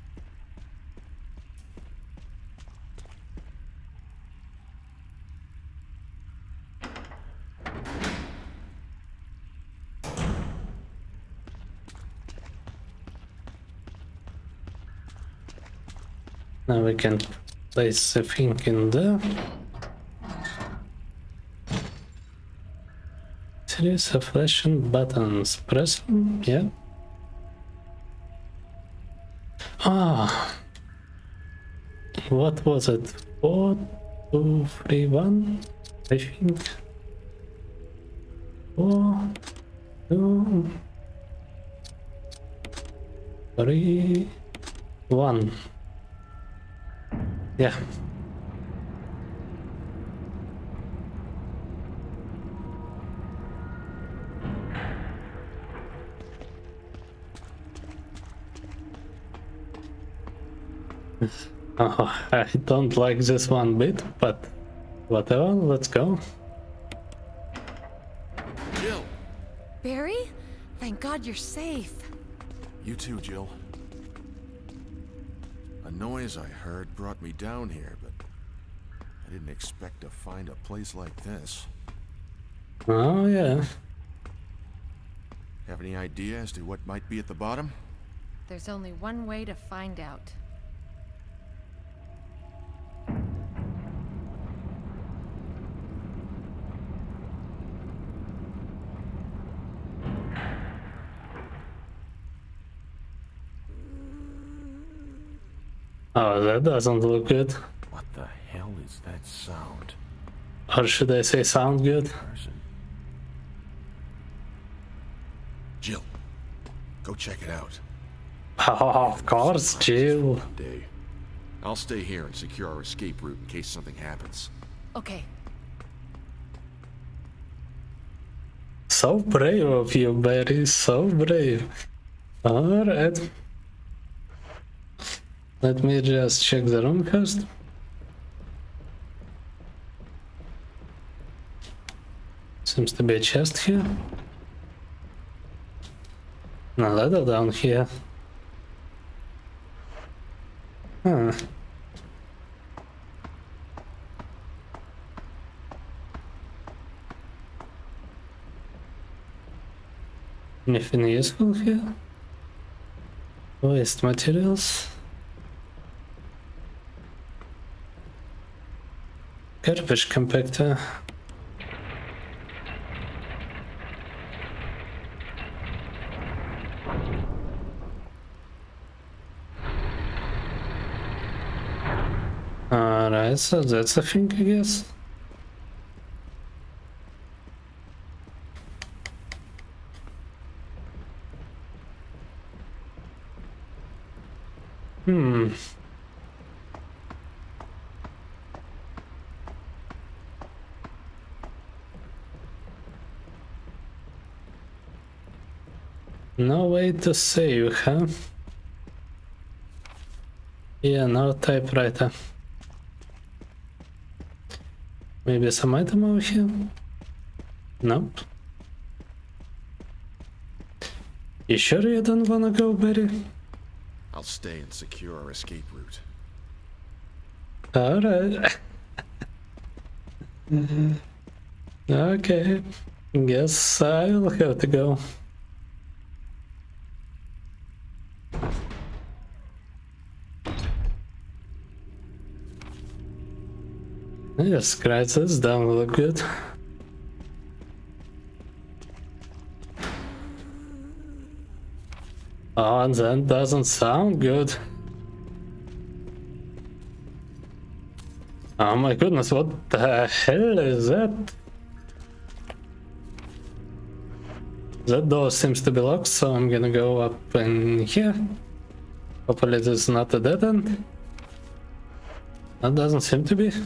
A: Now we can place the thing in there. Series of flashing buttons. Press them, yeah. Ah, what was it? 4, 2, 3, 1, I think. 4, 2, 3, 1. Yeah. Oh, I don't like this one bit, but whatever, let's go.
D: Jill!
C: Barry? Thank God you're safe.
D: You too, Jill. A noise I heard brought me down here, but I didn't expect to find a place like this.
A: Oh, yeah.
D: Have any idea as to what might be at the bottom?
C: There's only one way to find out.
A: Oh, that doesn't look good.
D: What the hell is that sound?
A: Or should I say sound good?
D: Person. Jill, go check it out.
A: Oh, of course, Jill.
D: Day. I'll stay here and secure our escape route in case something happens.
C: Okay.
A: So brave of you, Barry, so brave. Alright. Let me just check the room first. Seems to be a chest here. And a ladder down here. Huh. Anything useful here? Waste materials. Garbage compactor. Alright, so that's a thing, I guess. No way to save, huh? Yeah, no typewriter. Maybe some item over here? Nope. You sure you don't wanna go, Barry?
D: I'll stay and secure our escape route.
A: Alright. Okay. Guess I'll have to go. Yes, Christ, this don't look good. Oh, and that doesn't sound good. Oh my goodness, what the hell is that? That door seems to be locked, so I'm gonna go up in here. Hopefully this is not a dead end. That doesn't seem to be.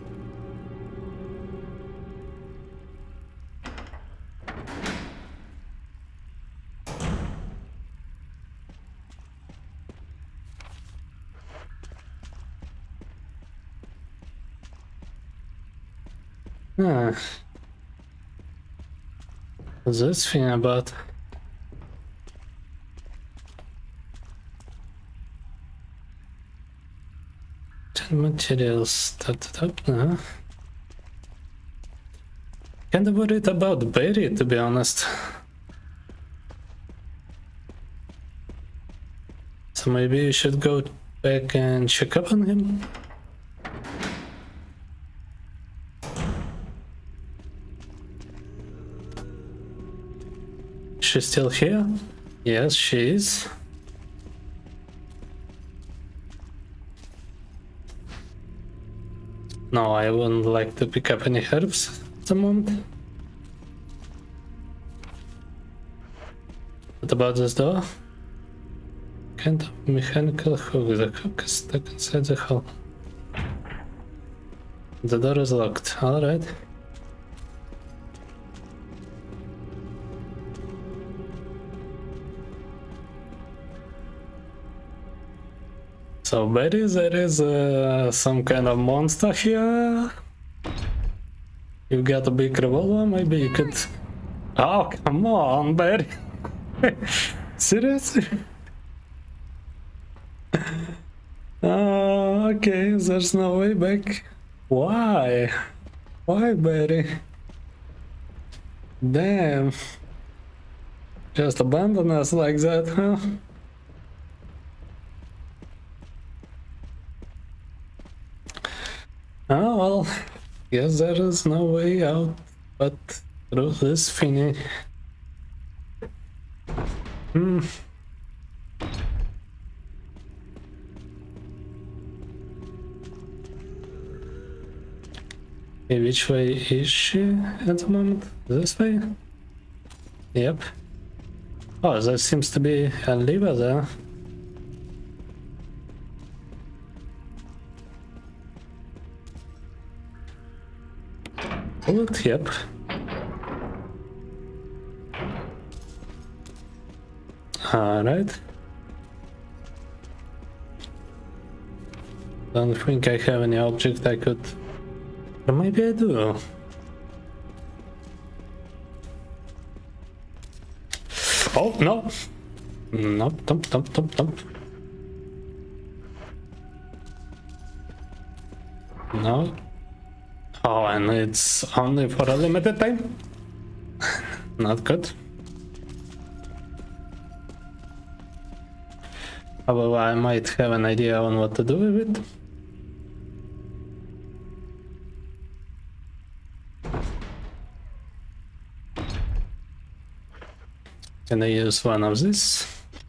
A: Ah. What's this thing about? Materials started up now. Kinda worried about Barry, to be honest. So maybe you should go back and check up on him. She's still here? Yes, she is. No, I wouldn't like to pick up any herbs at the moment. What about this door? Kind of mechanical hook. The hook is stuck inside the hull. The door is locked. Alright. So Barry, there is some kind of monster here. You got a big revolver, maybe you could... Oh, come on, Barry. Seriously? Oh, okay, there's no way back. Why? Why, Barry? Damn. Just abandon us like that, huh? Oh well, guess there is no way out but through this thingy. Okay, which way is she at the moment? This way? Yep. Oh, there seems to be a lever there. Bullet, yep. Alright. Don't think I have any object I could... Or maybe I do. Oh, no! Nope, nope, nope, nope, nope. No. Oh, and it's only for a limited time? Not good. However, I might have an idea on what to do with it. Can I use one of these?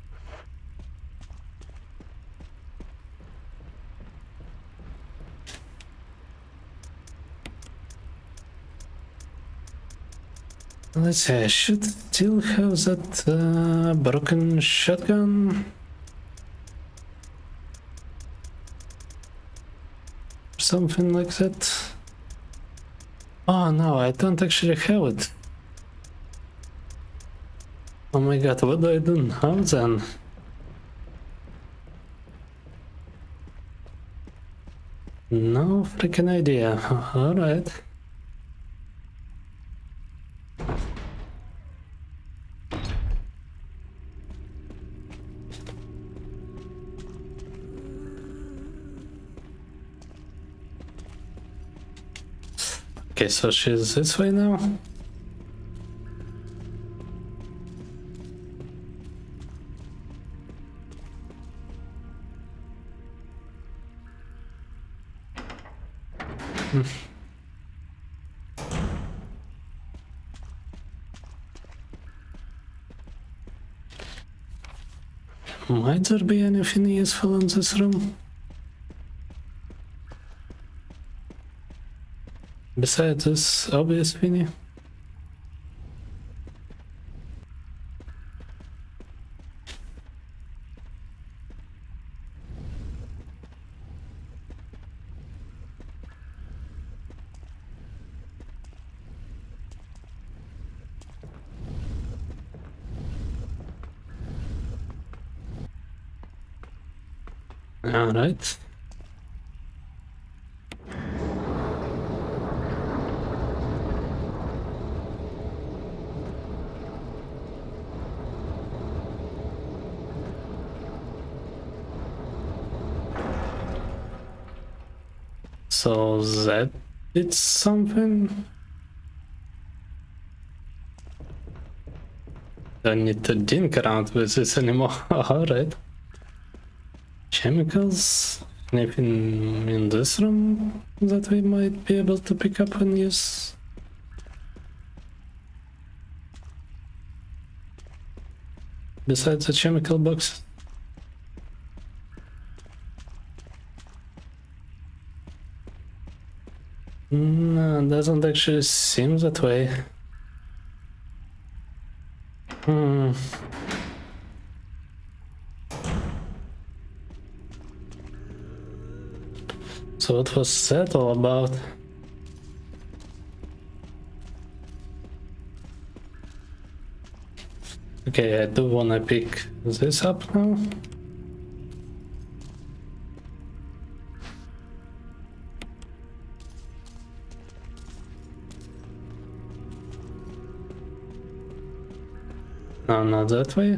A: Let's see, I should still have that broken shotgun. Something like that. Oh no, I don't actually have it. Oh my god, what do I do now then? No freaking idea. Alright. Okay, so she's this way now. Might there be anything useful in this room? Besides this obvious thingy? All right. So that did something. Don't need to dink around with this anymore. Alright. Chemicals? Anything in this room that we might be able to pick up and use? Besides the chemical box? No, it doesn't actually seem that way. So what was that all about? Okay, I do wanna pick this up now. No, not that way.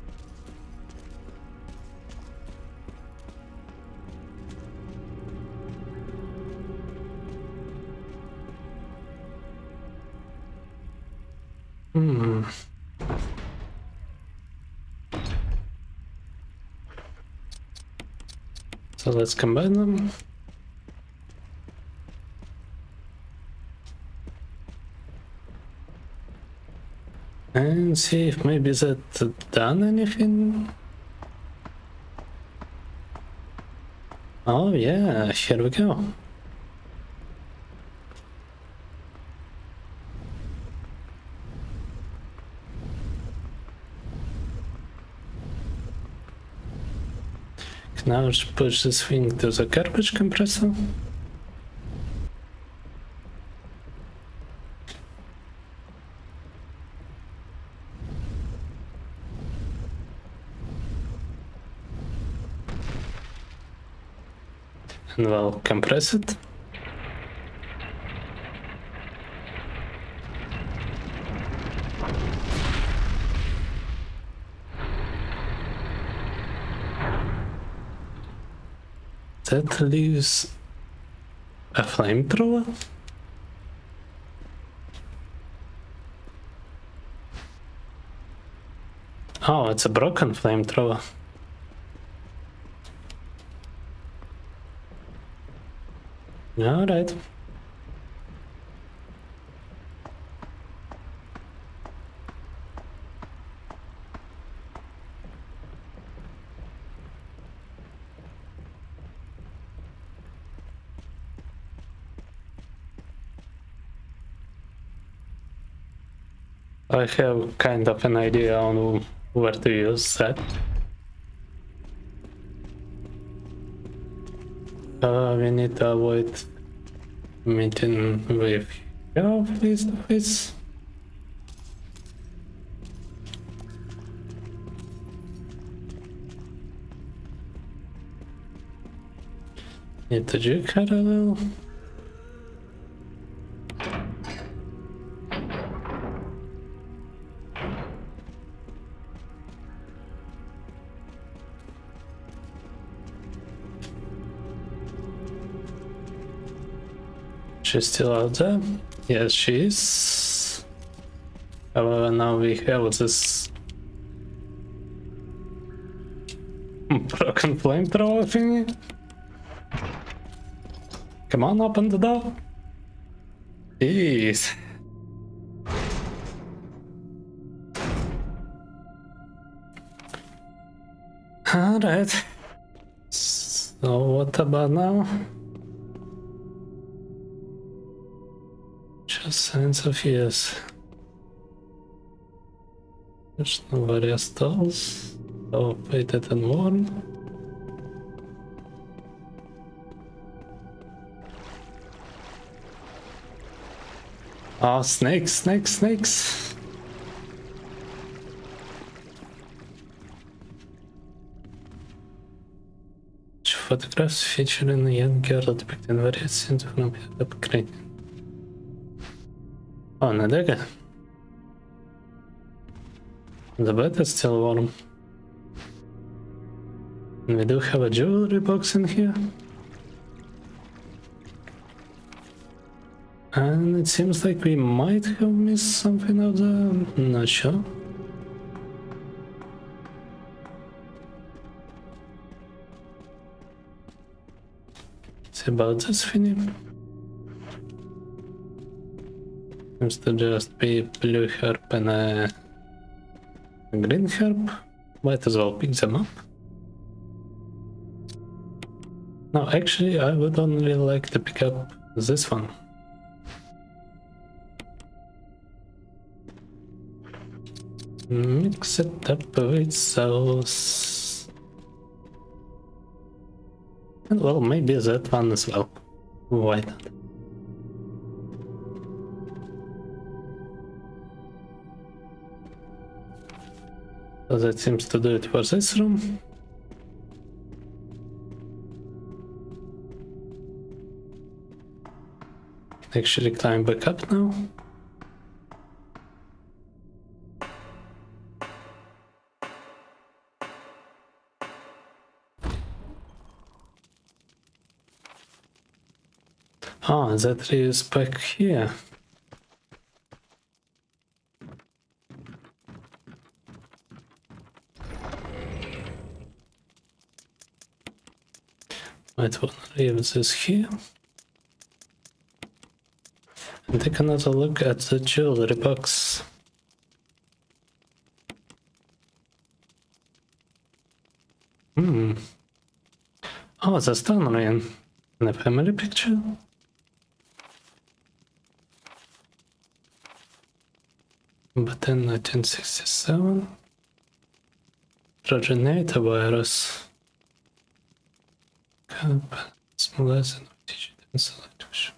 A: So let's combine them. And see if maybe that done anything. Oh yeah, here we go. Now let's push this thing to the garbage compressor. And we'll compress it. That leaves a flamethrower. Oh, it's a broken flamethrower. All right. I have kind of an idea on where to use that. We need to avoid meeting with you face to face. Need to juke her a little. She's still out there? Yes, she is. However, now we have this broken flamethrower thingy. Come on, open the door. Jeez. Alright. So what about now? Just signs of yes. There's no various stalls. So faded and worn. Oh, snakes, snakes, snakes. Photographs featuring a young girl depicting various scenes from the upgrade. Oh, Nadega. The bed is still warm. And we do have a jewelry box in here. And it seems like we might have missed something out there. Not sure. It's about this thing. Seems to just be blue herb and a green herb. Might as well pick them up. No, actually, I would only like to pick up this one. Mix it up with sauce. And well, maybe that one as well. Why not? So that seems to do it for this room. Actually climb back up now. Oh, that tree is back here. Might want to leave this here. And take another look at the jewelry box. Oh, the stone ring. In a family picture? But in 1967, progenitor virus. Smolazin digital solution.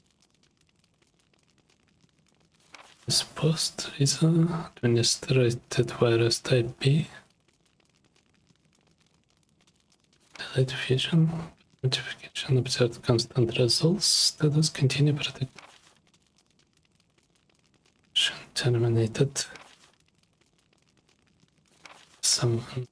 A: This post is an administrated virus type B. Delayed fusion. Notification observed constant results. Status continue protect. Terminated. Someone.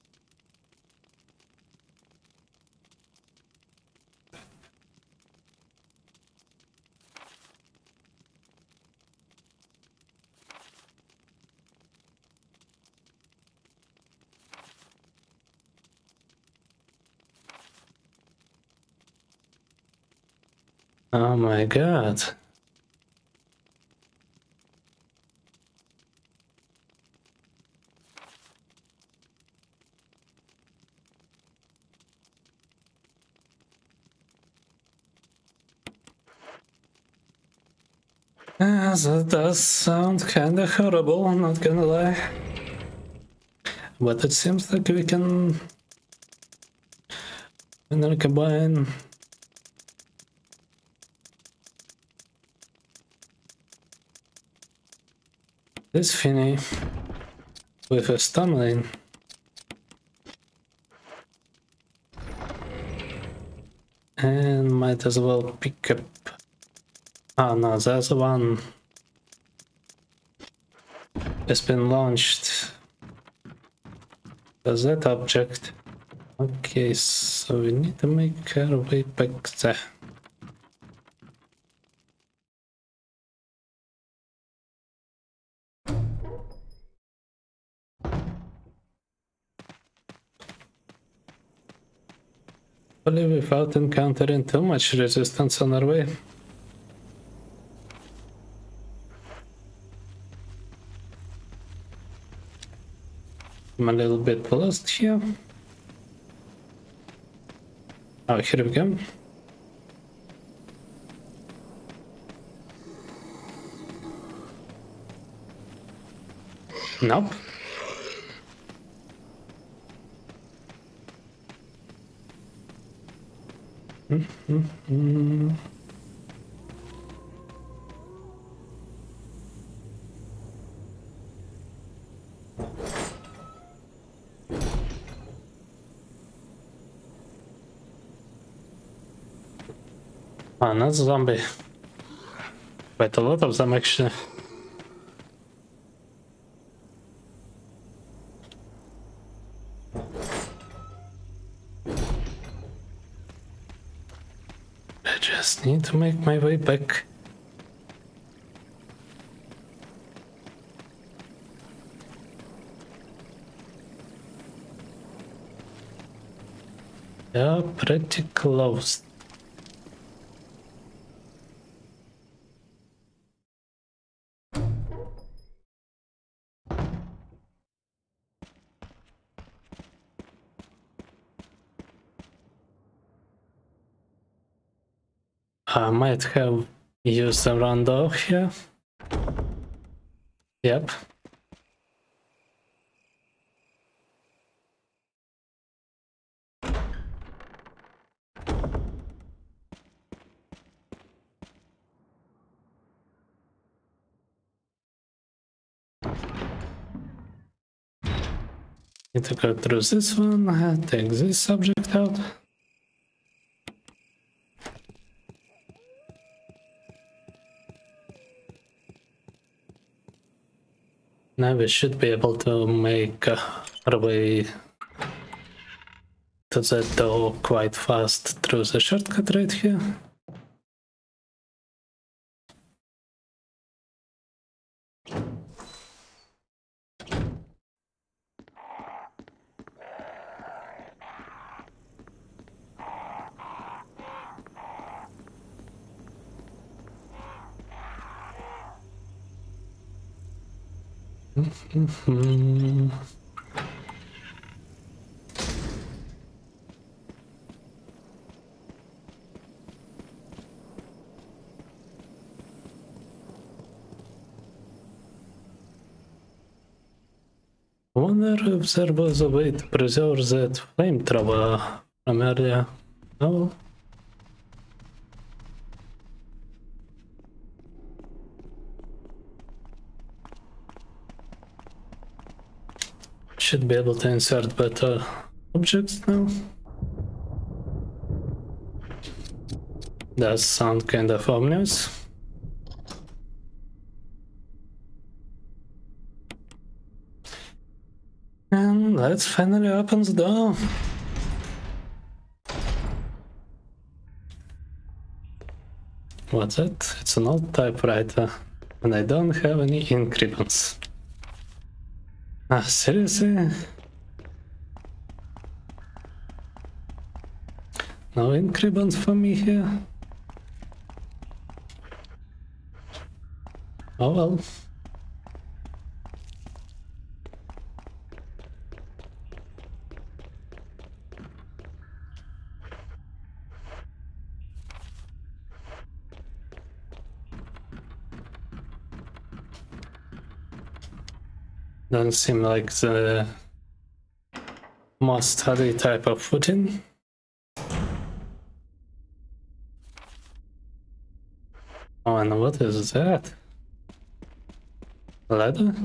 A: Oh my god. That does sound kinda horrible, I'm not gonna lie. But it seems like we can combine this Finny with a stun lane. And might as well pick up. Oh no, there's one. It's been launched. Does that object? Okay, so we need to make our way back there. Hopefully without encountering too much resistance on our way. I'm a little bit lost here. Oh, here we go. Nope. Oh, another zombie. Quite a lot of them actually. I just need to make my way back. Yeah, pretty close. I might have used a rondo here. Yep. Need to go through this one, take this subject out. Now we should be able to make our way to the door quite fast through the shortcut right here. Wonder if there was a way to preserve that flamethrower from earlier. No. Should be able to insert better objects now. Does sound kind of ominous. And let's finally open the door. What's that? It's an old typewriter, and I don't have any ink ribbons. Ah, seriously? No ink ribbons for me here? Oh well. Doesn't seem like the most study type of footing. Oh, and what is that? A ladder?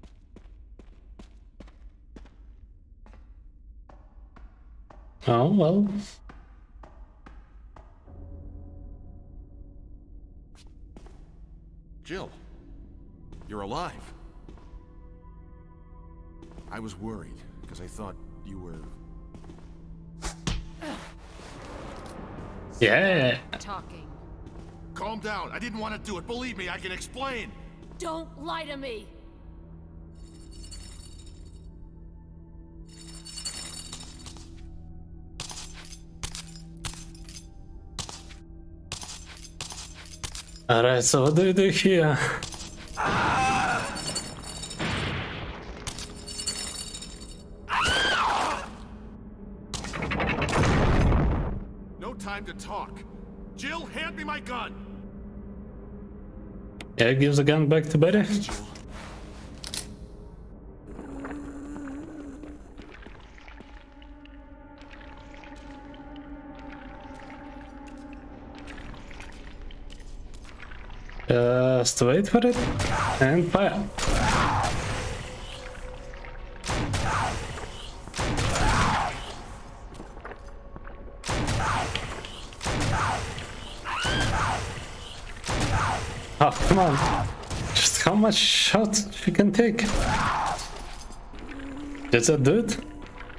A: Oh, well.
D: Jill, you're alive. I was worried, because I thought you were...
A: Yeah.
C: Talking.
D: Calm down. I didn't want to do it. Believe me, I can explain.
C: Don't lie to me.
A: Alright, so what do you do here?
D: No time to talk. Jill, hand me my gun.
A: Yeah, gives the gun back to Betty.
D: Jill.
A: Just wait for it and fire. Oh, come on. Just how much shots you can take? Does that do it?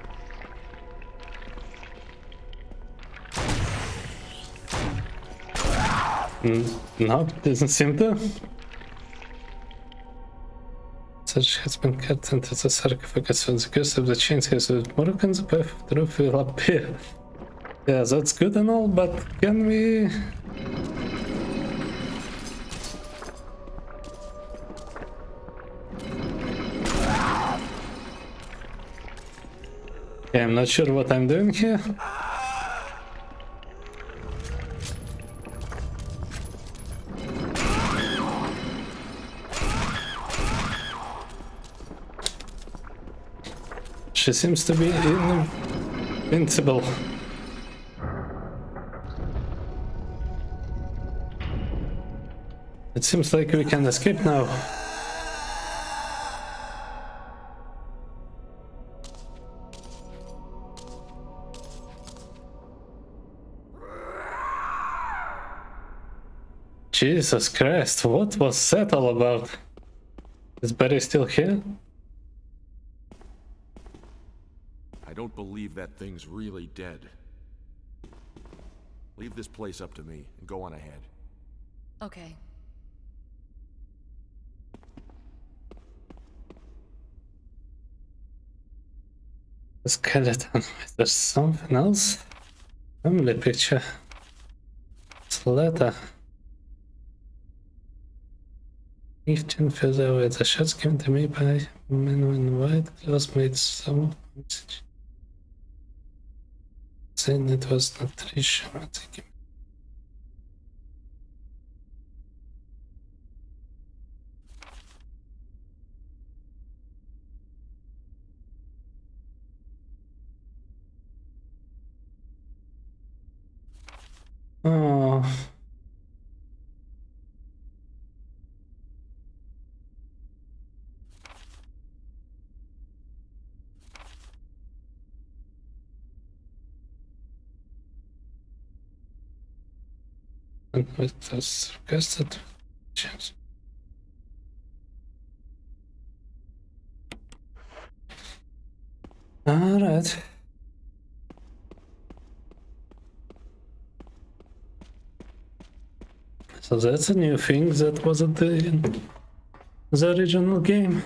A: No, doesn't seem to. Such has been cut into the sarcophagus, so the ghost of the chains has broken, the path of truth will appear. Yeah, that's good and all, but can we... Yeah, I'm not sure what I'm doing here. She seems to be invincible. It seems like we can escape now. Jesus Christ, what was that all about? Is Betty still here?
D: I don't believe that thing's really dead. Leave this place up to me and go on ahead.
C: Okay.
A: The skeleton. There's something else? Family picture. It's a letter. 15 feels away. The shots given to me by men in white clothes made some message. Saying it was not Trisha. Oh. And with this requested chance. Alright. So that's a new thing that wasn't in the original game.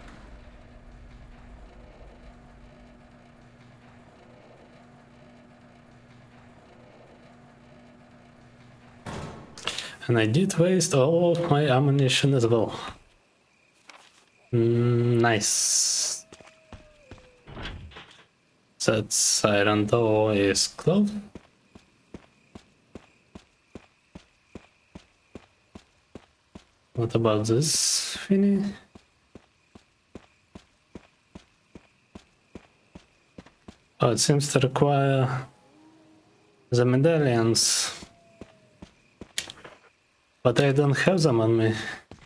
A: And I did waste all of my ammunition as well. Nice. That siren door is closed. What about this thingy? Oh, it seems to require the medallions. But I don't have them on me.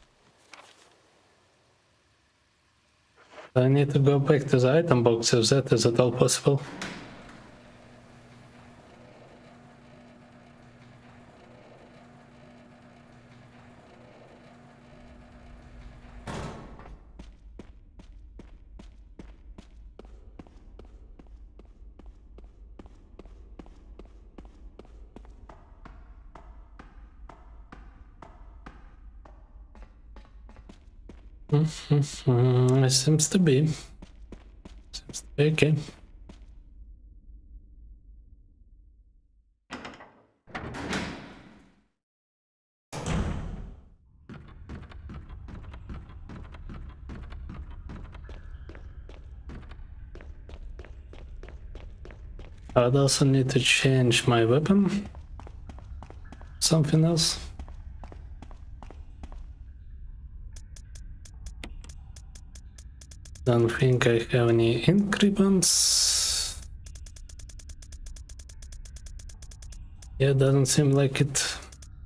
A: I need to go back to the item box if that is at all possible. It seems to be. Seems to be okay. I'd also need to change my weapon. Something else. Don't think I have any ink ribbons. Yeah, doesn't seem like it.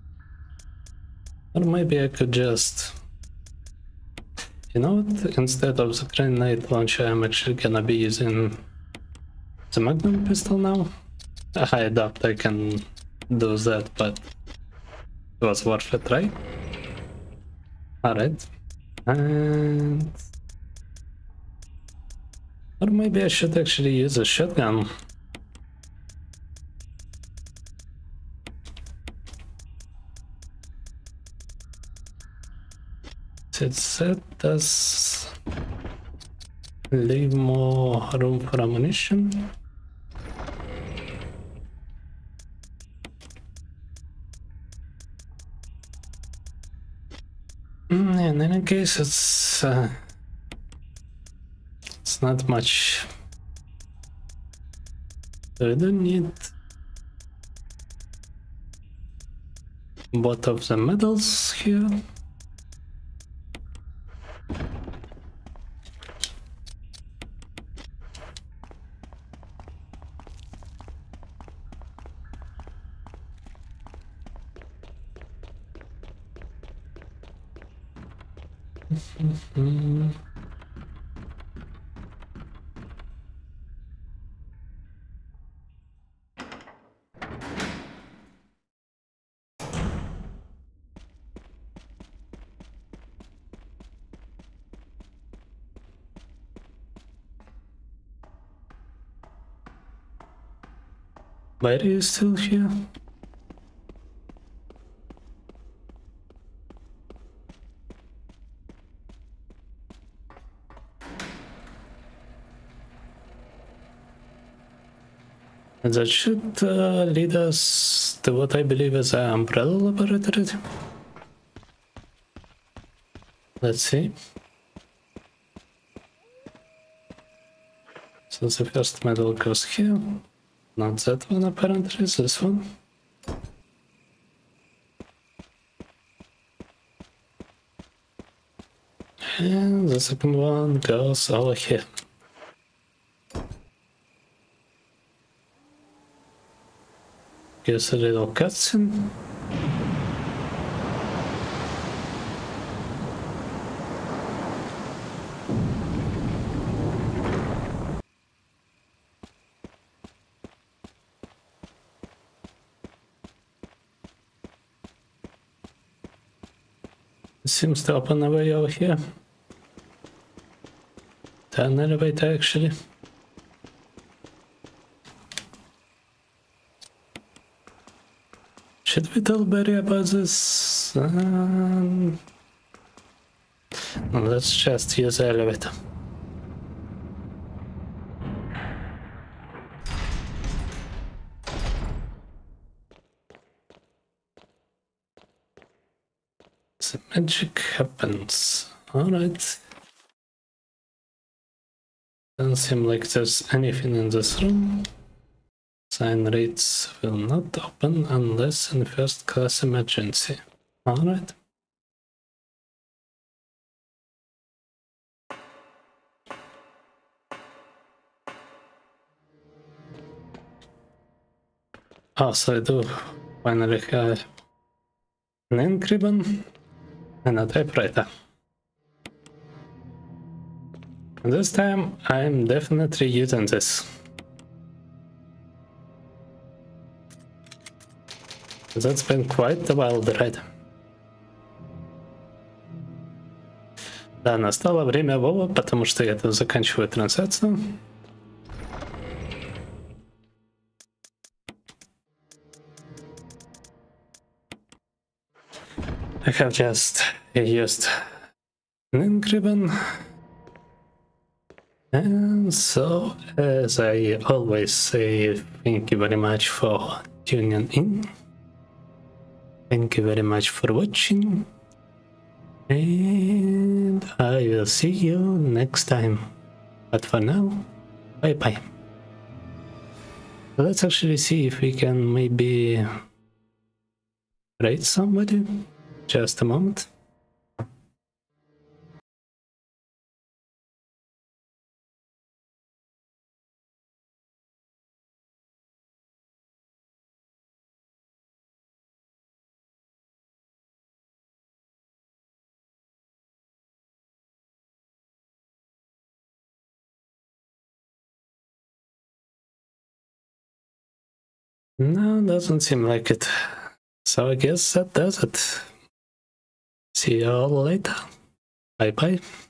A: Or maybe I could just... You know what? Instead of the grenade launcher, I'm actually gonna be using the Magnum pistol now. I doubt I can do that, but it was worth a try. Alright. And... Or maybe I should actually use a shotgun. That does leave more room for ammunition. In any case, it's not much. I don't need both of the medals here. Why are you still here? That should lead us to what I believe is an umbrella laboratory. Let's see. So the first medal goes here. Not that one apparently, this one. And the second one goes over here. Gives a little cutscene. It seems to open a way over here. To an elevator actually. Should we tell Barry about this? Let's just use the elevator. The magic happens. Alright. Doesn't seem like there's anything in this room. Sign rates will not open unless in first class emergency. Alright. Oh, so I do finally have an ink ribbon and a typewriter. And this time I'm definitely using this. That's been quite a wild ride. Да, настало время Вова, потому что я тут заканчиваю трансляцию. I have just used an ink ribbon. And so, as I always say, thank you very much for tuning in. Thank you very much for watching. And I will see you next time. But for now, bye bye. Let's actually see if we can maybe raid somebody. Just a moment. No, doesn't seem like it. So I guess that does it. See you all later. Bye bye.